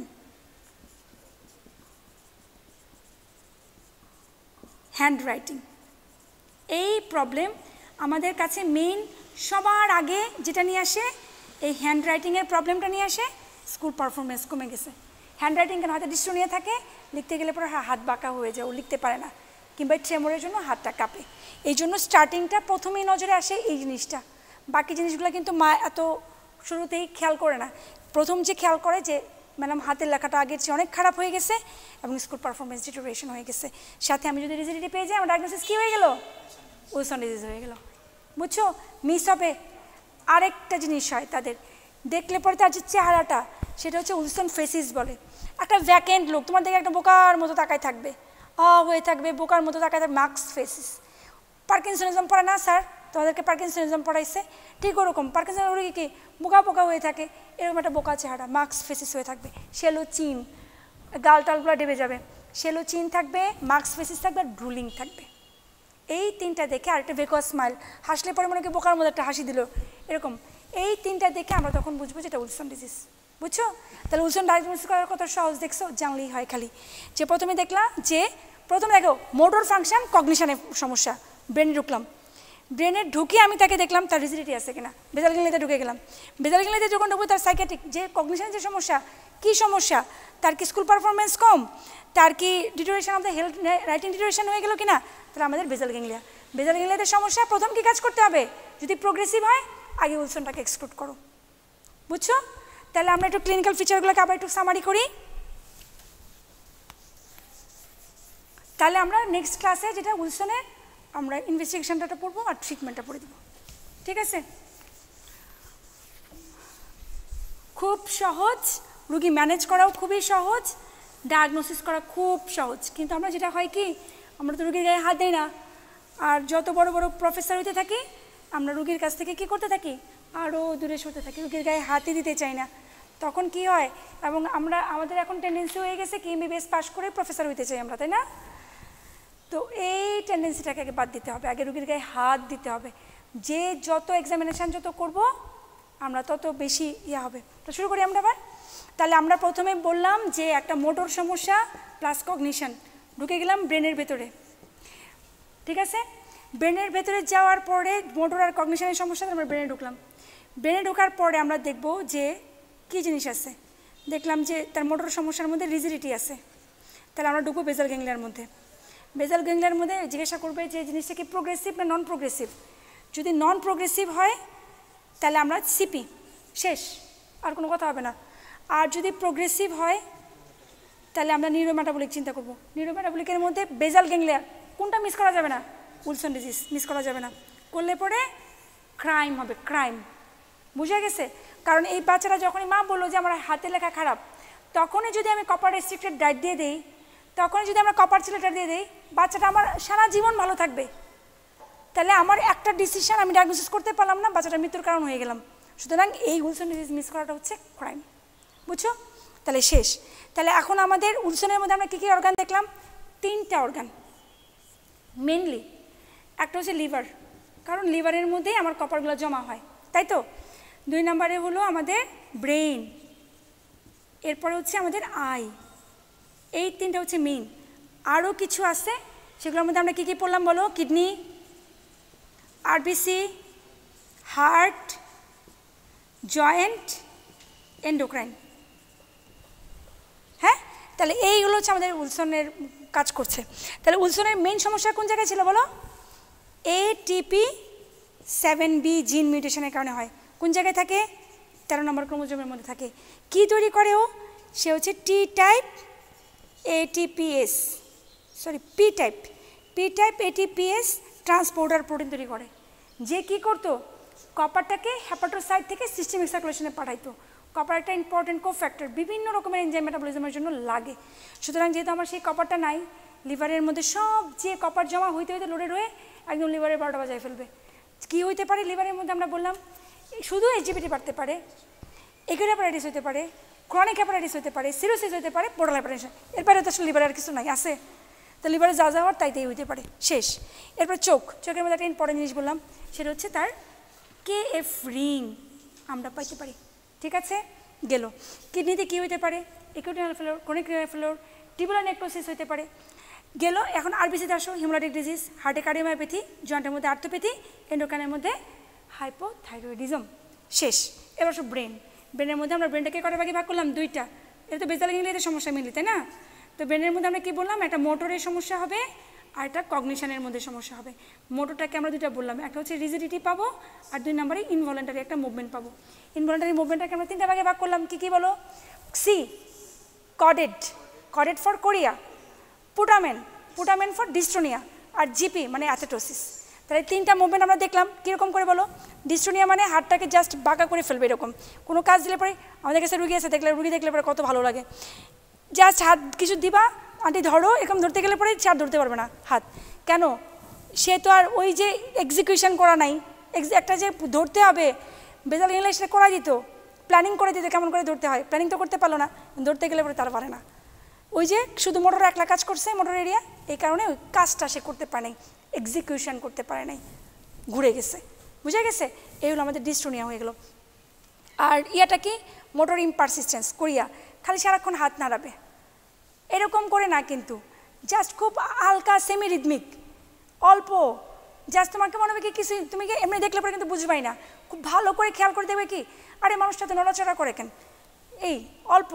hand writing এই প্রবলেম আমাদের কাছে মেইন সবার আগে যেটা নিয়ে আসে, এই হ্যান্ড রাইটিংয়ের প্রবলেমটা নিয়ে আসে, স্কুল পারফরমেন্স কমে গেছে। হ্যান্ড রাইটিং কেন, হাতে ডিস্টোনিয়া থাকে, লিখতে গেলে পরে হাত বাঁকা হয়ে যায়, ও লিখতে পারে না, কিংবা ট্রেমরের জন্য হাতটা কাঁপে, এই জন্য স্টার্টিংটা প্রথমেই নজরে আসে এই জিনিসটা, বাকি জিনিসগুলো কিন্তু মা এত শুরুতেই খেয়াল করে না, প্রথম যে খেয়াল করে যে ম্যাডাম হাতের লেখাটা আগের চেয়ে অনেক খারাপ হয়ে গেছে এবং স্কুল পারফরমেন্স ডিটোরিয়েশন হয়ে গেছে, সাথে আমি যদি রিজিডিটি পেয়ে যাই আমার ডায়াগনোসিস কী হয়ে গেল, উইলসন ডিজিজ হয়ে গেল, বুঝছো। মিস হবে আরেকটা জিনিস হয় তাদের, দেখলে পরে তার যে চেহারাটা সেটা হচ্ছে উইলসন ফেসিস বলে, একটা ভ্যাকেন্ট লোক, তোমার দেখে একটা বোকার মতো তাকায় থাকবে, আ হয়ে থাকবে, বোকার মতো তাকায় থাকবে, মার্কস ফেসিস। পার্কিনসনিজম পড়ে না স্যার, তোমাদেরকে পার্কিনসনিজম পড়াইছে, ঠিক ওরকম পার্কিনসনিজম রোগী কি বোকা বোকা হয়ে থাকে, এরকম একটা বোকা চেহারা, মার্কস ফেসিস হয়ে থাকবে, শেলো চিন, গাল টালগুলো ডেবে যাবে, শেলো চিন থাকবে, মার্কস ফেসিস থাকবে, আর ড্রুলিং থাকবে, এই তিনটা দেখে, আর একটা ভেকো স্মাইল, হাসলে পরে মনে কি বোকার মধ্যে একটা হাসি দিল, এরকম এই তিনটা দেখে আমরা তখন বুঝবো যে এটা উইলসন ডিজিজ, বুঝছো। তাহলে উইলসন ডায়াগনোসিস করার কত সহজ, দেখছো, জানলেই হয় খালি, যে প্রথমে দেখলাম যে প্রথমে দেখো মোটর ফাংশন কগনিশনের সমস্যা, ব্রেনে ঢুকলাম, ব্রেনে ঢুকে আমি তাকে দেখলাম তার রিজিডিটি আছে কিনা, বেজাল গ্যাংলিয়াতে ঢুকে গেলাম, বেজাল গ্যাংলিয়াতে যখন ঢুকবো তার সাইকিয়াট্রিক যে কগনিশনের যে সমস্যা, কী সমস্যা, তার কি স্কুল পারফরমেন্স কম, তার কি deterioration of the health writing deterioration হয়ে গেল কিনা, তাহলে আমাদের বেজাল গ্যাংলিয়া, বেজাল গ্যাংলিয়াতে সমস্যা, প্রথম কি কাজ করতে হবে, যদি প্রোগ্রেসিভ হয় আগে উইলসনটাকে এক্সক্লুড করো, বুঝছো। তাহলে আমরা একটু ক্লিনিক্যাল ফিচারগুলোকে আবার একটু সামারি করি, তাহলে আমরা নেক্সট ক্লাসে যেটা উইলসনের আমরা ইনভেস্টিগেশনটা পড়বো আর ট্রিটমেন্টটা পড়ে দেবো, ঠিক আছে। খুব সহজ, রুগী ম্যানেজ করাও খুবই সহজ, ডায়াগনোসিস করা খুব সহজ, কিন্তু আমরা যেটা হয় কি আমরা তো রুগীর গায়ে হাত দিই না, আর যত বড় বড় প্রফেসর হতে থাকি আমরা রুগীর কাছ থেকে কি করতে থাকি, আরও দূরে সরতে থাকি, রুগীর গায়ে হাতই দিতে চাই না। তখন কি হয়, এবং আমরা আমাদের এখন টেন্ডেন্সি হয়ে গেছে কি এমবিবিএস পাস করে প্রফেসর হইতে চাই আমরা, তাই না? তো এই টেন্ডেন্সিটাকে আগে বাদ দিতে হবে, আগে রুগীর গায়ে হাত দিতে হবে। যে যত এক্সামিনেশান যত করব আমরা তত বেশি ইয়া হবে। তো শুরু করি আমরা আবার। তাহলে আমরা প্রথমে বললাম যে একটা মোটর সমস্যা প্লাস কগনিশন, ঢুকে গেলাম ব্রেনের ভেতরে, ঠিক আছে? ব্রেনের ভেতরে যাওয়ার পরে মোটর আর কগনিশনের সমস্যা আমরা ব্রেনে ঢুকলাম। ব্রেনে ঢোকার পরে আমরা দেখব যে কী জিনিস আছে, দেখলাম যে তার মোটর সমস্যার মধ্যে রিজিডিটি আছে, তাহলে আমরা ঢুকবো বেজাল গ্যাংলিয়ার মধ্যে। বেজাল গ্যাংলিয়ার মধ্যে জিজ্ঞাসা করবে যে জিনিসটা কি প্রোগ্রেসিভ না নন প্রোগ্রেসিভ। যদি নন প্রোগ্রেসিভ হয় তাহলে আমরা সিপি, শেষ, আর কোনো কথা হবে না। আর যদি প্রোগ্রেসিভ হয় তাহলে আমরা নিউরোমেটাবলিক চিন্তা করব। নিউরোমেটাবলিকের মধ্যে বেজাল গ্যাংলিয়া কোনটা মিস করা যাবে না, উইলসন ডিজিজ মিস করা যাবে না, করলে পরে ক্রাইম হবে, ক্রাইম। বুঝে গেছে? কারণ এই বাচ্চারা যখনই মা বললো যে আমার হাতে লেখা খারাপ, তখনই যদি আমি কপার রেস্ট্রিক্টেড ডায়েট দিয়ে দিই, তখনই যদি আমরা কপার চিলেটার দিয়ে দিই, বাচ্চাটা আমার সারা জীবন ভালো থাকবে। তাহলে আমার একটা ডিসিশন আমি ডায়াগনোসিস করতে পারলাম না, বাচ্চাটা মৃত্যুর কারণ হয়ে গেলাম। সুতরাং এই উইলসন ডিজিজ মিস করাটা হচ্ছে ক্রাইম, বুঝছো? তাহলে শেষ। তাহলে এখন আমাদের উইলসনের মধ্যে আমরা কী কী অর্গান দেখলাম? তিনটা অর্গান মেনলি। একটা হচ্ছে লিভার, কারণ লিভারের মধ্যেই আমার কপারগুলো জমা হয়, তাই তো? দুই নম্বরে হলো আমাদের ব্রেইন, এরপরে হচ্ছে আমাদের আই। এই তিনটা হচ্ছে মেইন। আরও কিছু আছে, সেগুলোর মধ্যে আমরা কী কী পড়লাম বলো? Kidney, RBC, heart, joint, endocrine. হ্যাঁ, তাহলে এইগুলো হচ্ছে আমাদের উইলসনের কাজ করছে। তাহলে উইলসনের মেইন সমস্যা কোন জায়গায় ছিল বলো? এটিপি সেভেন বি জিন মিউটেশনের কারণে হয়। কোন জায়গায় থাকে? তেরো নম্বর ক্রোমোজোমের মধ্যে থাকে। কি তৈরি করে ও? সে হচ্ছে T type ATPS, sorry P type P type ATPS transporter protein তৈরি করে, যে কি করতো কপারটাকে হেপাটোসাইট থেকে সিস্টেমিক সার্কুলেশনে পাঠাইতো। কপার একটা ইম্পর্টেন্ট কোফ্যাক্টর, বিভিন্ন রকমের এনজাইম মেটাবলিজমের জন্য লাগে। সুতরাং যেহেতু আমার সেই কপারটা নাই, লিভারের মধ্যে সব যে কপার জমা হইতে হইতে লোডেড হয়ে একদম লিভারের বারোটা বাজায় ফেলবে। কী হইতে পারে লিভারের মধ্যে? আমরা বললাম শুধু এইচজিপিটি বাড়তে পারে, একুট হ্যাপাটাইটিস হতে পারে, ক্রনিক হ্যাপাটাইটিস হতে পারে, সিরোসিস হতে পারে, পোর্টাল হাইপারটেনশন। এরপরে তো আসলে লিভারে আর কিছু নাই, আছে তো লিভারে যা যাওয়ার তাই তাই হইতে পারে, শেষ। এরপর চোখ, চোখের মধ্যে একটা ইম্পর্টেন্ট জিনিস বললাম, সেটা হচ্ছে তার কে এফ রিং আমরা পাইতে পারি, ঠিক আছে? গেল। কিডনিতে কী হইতে পারে? Acute renal failure, chronic renal failure, tubular necrosis হইতে পারে। গেল। এখন আরবিসিতে আসো, হিমোলাইটিক ডিজিজ, হার্টে কার্ডিওমায়োপ্যাথি, জয়েন্টের মধ্যে আর্থোপ্যাথি, এন্ডোক্রাইনের মধ্যে হাইপোথাইরয়েডিজম, শেষ। এবার সব ব্রেন, ব্রেনের মধ্যে আমরা ব্রেনটাকে কটা ভাগে ভাগ করলাম? দুইটা। এটা তো বেজাল গ্যাংলিয়াতে সমস্যা মিলি, তাই না? তো ব্রেনের মধ্যে আমরা কী বললাম? একটা মোটরের সমস্যা হবে আর একটা কগনিশনের মধ্যে সমস্যা হবে। মোটরটাকে আমরা দুইটা বললাম, একটা হচ্ছে রিজিডিটি পাবো, আর দুই নম্বরে ইনভলেন্টারি একটা মুভমেন্ট পাবো। ইনভলেন্টারি মুভমেন্টটাকে আমরা তিনটা ভাগে ভাগ করলাম, কী কী বলো? C caudate, caudate for chorea, putamen, putamen for dystonia, আর জিপি মানে অ্যাথেটোসিস। তাহলে তিনটা মুভমেন্ট আমরা দেখলাম। কীরকম করে বলো? ডিস্ট্রোনিয়া মানে হাতটাকে জাস্ট বাঁকা করে ফেলবে, এরকম কোনো কাজ দিলে পরে, আমাদের কাছে রুগী আছে, দেখলে রুগী দেখলে পরে কত ভালো লাগে, জাস্ট হাত কিছু দিবা, আন্টি ধরো, এরকম ধরতে গেলে পরে সে আর ধরতে পারবে না হাত। কেন? সে তো আর ওই যে এক্সিকিউশন করা নাই, একটা যে ধরতে হবে, বেজাল গ্যাংলিয়া সেটা করা দিত, প্ল্যানিং করে দিত কেমন করে ধরতে হয়, প্ল্যানিং তো করতে পারলো না, ধরতে গেলে পরে তার পারে না। ওই যে শুধু মোটর একলা কাজ করছে, মোটর এরিয়া, এই কারণে ওই কাজটা সে করতে পারে নাই, এক্সিকিউশন করতে পারে নাই, ঘুরে গেছে, বুঝে গেছে? এই হলো আমাদের ডিস্ট্রোনিয়া হয়ে গেল। আর ইয়াটা কি? মোটর ইমপারসিস্টেন্স, কোরিয়া, খালি সারাক্ষণ হাত নাড়াবে, এরকম করে না কিন্তু, জাস্ট খুব হালকা সেমি রিদমিক, অল্প, জাস্ট তোমাকে মনে হবে কি কিছু, তুমি কি এমনি দেখলে পরে কিন্তু বুঝবাই না, খুব ভালো করে খেয়াল করে দেবে কি আরে মানুষটা তো নড়াচড়া করে কেন, এই অল্প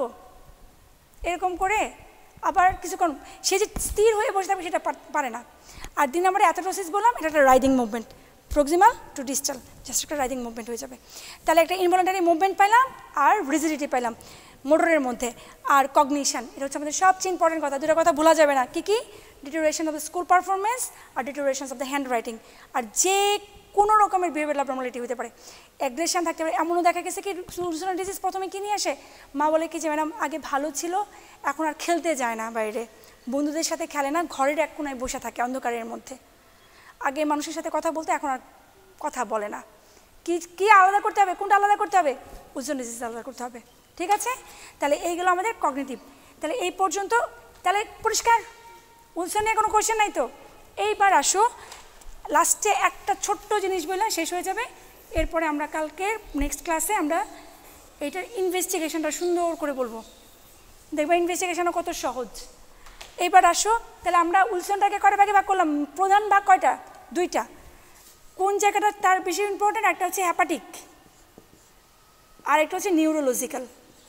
এরকম করে। আবার কিছুক্ষণ সে যে স্থির হয়ে বসে থাকবে সেটা পারে না। আর দিন আমরা অ্যাথেটোসিস বললাম, এটা একটা writhing movement, proximal to distal, just একটা রাইডিং মুভমেন্ট হয়ে যাবে। তাহলে একটা ইনভলেন্টারি মুভমেন্ট পাইলাম আর রিজিডিটি পাইলাম মোটরের মধ্যে। আর কগনিশন, এটা হচ্ছে আমাদের সবচেয়ে ইম্পর্টেন্ট কথা, দুটো কথা ভোলা যাবে না। কী কী? Deterioration of the school performance আর deterioration of the hand writing. আর যে কোনো রকমের বিহেভিয়ারাল অ্যাবনর্মালিটি হতে পারে, অ্যাগ্রেশন থাকতে পারে। এমনও দেখা গেছে কি উলসনের ডিজিজ প্রথমে কি নিয়ে আসে, মা বলে কি যে ম্যাডাম আগে ভালো ছিল, এখন আর খেলতে যায় না, বাইরে বন্ধুদের সাথে খেলে না, ঘরের এক কোনায় বসে থাকে অন্ধকারের মধ্যে, আগে মানুষের সাথে কথা বলতে এখন আর কথা বলে না। কি কি আলাদা করতে হবে, কোনটা আলাদা করতে হবে, উলসন ডিজিজ আলাদা করতে হবে। ঠিক আছে, তাহলে এইগুলো আমাদের কগনিটিভ। তাহলে এই পর্যন্ত তাহলে পরিষ্কার, উলসন নিয়ে কোনো কোয়েশ্চেন নাই তো। এইবার আসো লাস্টে একটা ছোট্ট জিনিস বললাম, শেষ হয়ে যাবে। এরপরে আমরা কালকে নেক্সট ক্লাসে আমরা এইটার ইনভেস্টিগেশনটা সুন্দর করে বলবো, দেখবে ইনভেস্টিগেশনও কত সহজ। এইবার আসো, তাহলে আমরা উলসনটাকে কয়টা ভাগে ভাগ করলাম, প্রধান ভাগ কয়টা, দুইটা। কোন জায়গাটা তার বেশি ইম্পর্টেন্ট, একটা হচ্ছে হ্যাপাটিক আর একটা হচ্ছে নিউরোলজিক্যাল,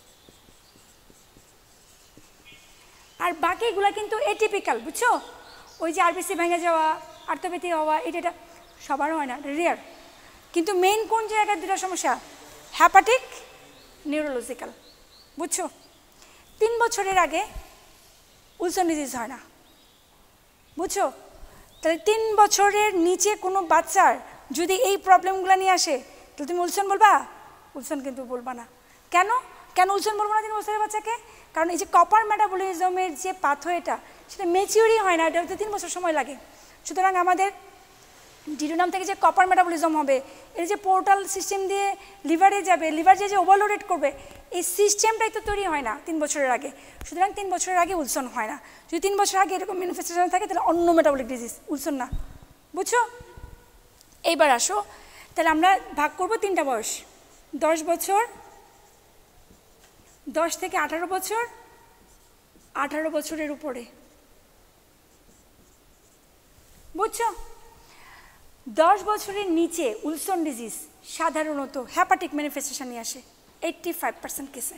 আর বাকিগুলো কিন্তু এটিপিক্যাল, বুঝছো? ওই যে আরবিসি ভেঙে যাওয়া, আর্থোপ্যাথি হওয়া, এটা এটা সবার হয় না, রেয়ার। কিন্তু মেইন কোন জায়গায় দুটো সমস্যা, হ্যাপাটিক, নিউরোলজিক্যাল, বুঝছো? তিন বছরের আগে উলসন ডিজিজ হয় না, বুঝছো? তাহলে তিন বছরের নিচে কোনো বাচ্চার যদি এই প্রবলেমগুলো নিয়ে আসে, তাহলে তুমি উলসন বলবা? উলসন কিন্তু বলবা না। কেন কেন উলসন বলবো না তিন বছরের বাচ্চাকে? কারণ এই যে কপার মেটাবলিজমের যে পাথওয়েটা, সেটা ম্যাচিউরই হয় না, এটা হতে তিন বছর সময় লাগে। সুতরাং আমাদের ডিডোনাম থেকে যে কপার মেটাবলিজম হবে, এর যে পোর্টাল সিস্টেম দিয়ে লিভারে যাবে, লিভার যে যে ওভারলোডেড করবে, এই সিস্টেমটাই তো তৈরি হয় না তিন বছরের আগে। সুতরাং তিন বছরের আগে উলসন হয় না। যদি তিন বছর আগে এরকম ম্যানিফেস্টেশন থাকে তাহলে অন্য মেটাবলিক ডিজিজ, উলসন না, বুঝছো? এইবার আসো, তাহলে আমরা ভাগ করবো তিনটা বয়স, দশ বছর, দশ থেকে আঠারো বছর, আঠারো বছরের উপরে, বুঝছো? দশ বছরের নিচে উলসন ডিজিজ সাধারণত হ্যাপাটিক ম্যানিফেস্টেশন নিয়ে আসে এইট্টি ফাইভ পার্সেন্ট কেসে।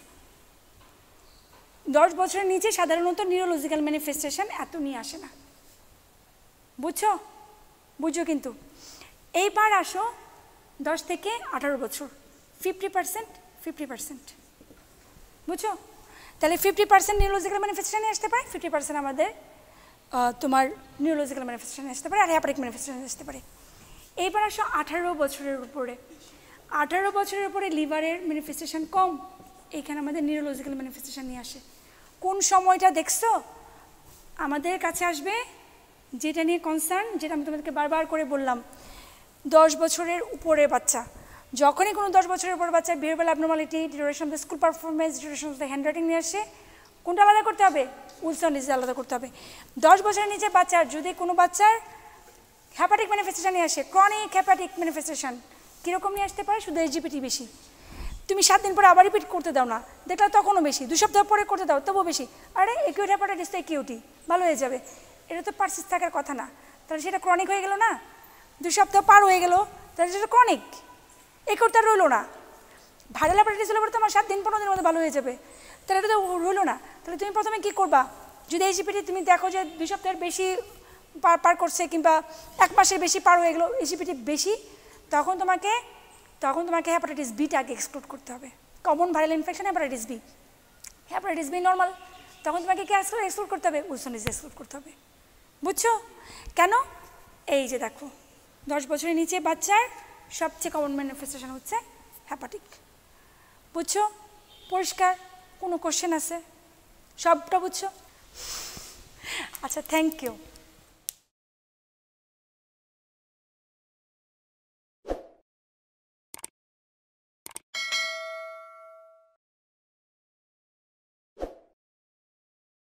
দশ বছরের নিচে সাধারণত নিউরোলজিক্যাল ম্যানিফেস্টেশন এত নিয়ে আসে না, বুঝছো? বুঝছো কিন্তু। এইবার আসো দশ থেকে আঠারো বছর, ফিফটি পার্সেন্ট ফিফটি পার্সেন্ট, বুঝছো? তাহলে ফিফটি পার্সেন্ট নিউরোলজিক্যাল ম্যানিফেস্টেশনে আসতে পারে, ফিফটি পার্সেন্ট আমাদের তোমার নিউরোলজিক্যাল ম্যানিফেস্টেশনে আসতে পারে, আর হ্যাপাটিক ম্যানিফেস্টেশনে আসতে পারে। এইবার আসো আঠারো বছরের উপরে, আঠারো বছরের উপরে লিভারের ম্যানিফেস্টেশন কম, এইখানে আমাদের নিউরোলজিক্যাল ম্যানিফেস্টেশন নিয়ে আসে। কোন সময়টা দেখছো আমাদের কাছে আসবে, যেটা নিয়ে কনসার্ন, যেটা আমি তোমাদেরকে বারবার করে বললাম, দশ বছরের উপরে বাচ্চা, যখনই কোনো দশ বছরের উপর বাচ্চা behavioural abnormality, duration of the school performance, duration of the hand writing নিয়ে আসে, কোনটা আলাদা করতে হবে, উলসন ডিজিজ আলাদা করতে হবে। দশ বছরের নিচে বাচ্চার যদি কোনো বাচ্চার হ্যাপাটিক ম্যানিফেস্টেশন নিয়ে আসে, ক্রনিক হ্যাপাটিক ম্যানিফেস্টেশন, কীরকম নিয়ে আসতে পারে, শুধু এসজিপিটি বেশি, তুমি সাত দিন পরে আবার রিপিট করতে দাও না, দেখলে তখনও বেশি, দু সপ্তাহ পরে করতে দাও তবুও বেশি, আরে একিউট হ্যাপাটাইটিস তো একিউটি, ভালো হয়ে যাবে, এটা তো পারসিস্ট থাকার কথা না, তাহলে সেটা ক্রনিক হয়ে গেল না, দু সপ্তাহ পার হয়ে গেল, তাহলে সেটা ক্রনিক, একিউট তো রইল না। ভাইরাল হ্যাপাটাইটিস হলে পরে তোমার সাত দিন পনেরো দিনের মধ্যে ভালো হয়ে যাবে, তাহলে এটা তো রইল না। তাহলে তুমি প্রথমে কী করবা, যদি এসজিপিটি তুমি দেখো যে দুই সপ্তাহের বেশি পার পার করছে কিংবা এক মাসের বেশি পার হয়ে গেলো, এসজিপিটি বেশি, তখন তোমাকে তখন তোমাকে হ্যাপাটাইটিস বিটা আগে এক্সক্লুড করতে হবে। Common viral infection hepatitis B, hepatitis B normal, তখন তোমাকে কি এক্সক্লুড করতে হবে, উলসন ডিজিজ এক্সক্লুড করতে হবে, বুঝছো? কেন? এই যে দেখো দশ বছরের নিচে বাচ্চার সবচেয়ে কমন ম্যানিফেস্টেশন হচ্ছে হ্যাপাটিক, বুঝছো? পরিষ্কার? কোনো কোশ্চেন আছে? সবটা বুঝছো? আচ্ছা, থ্যাংক ইউ।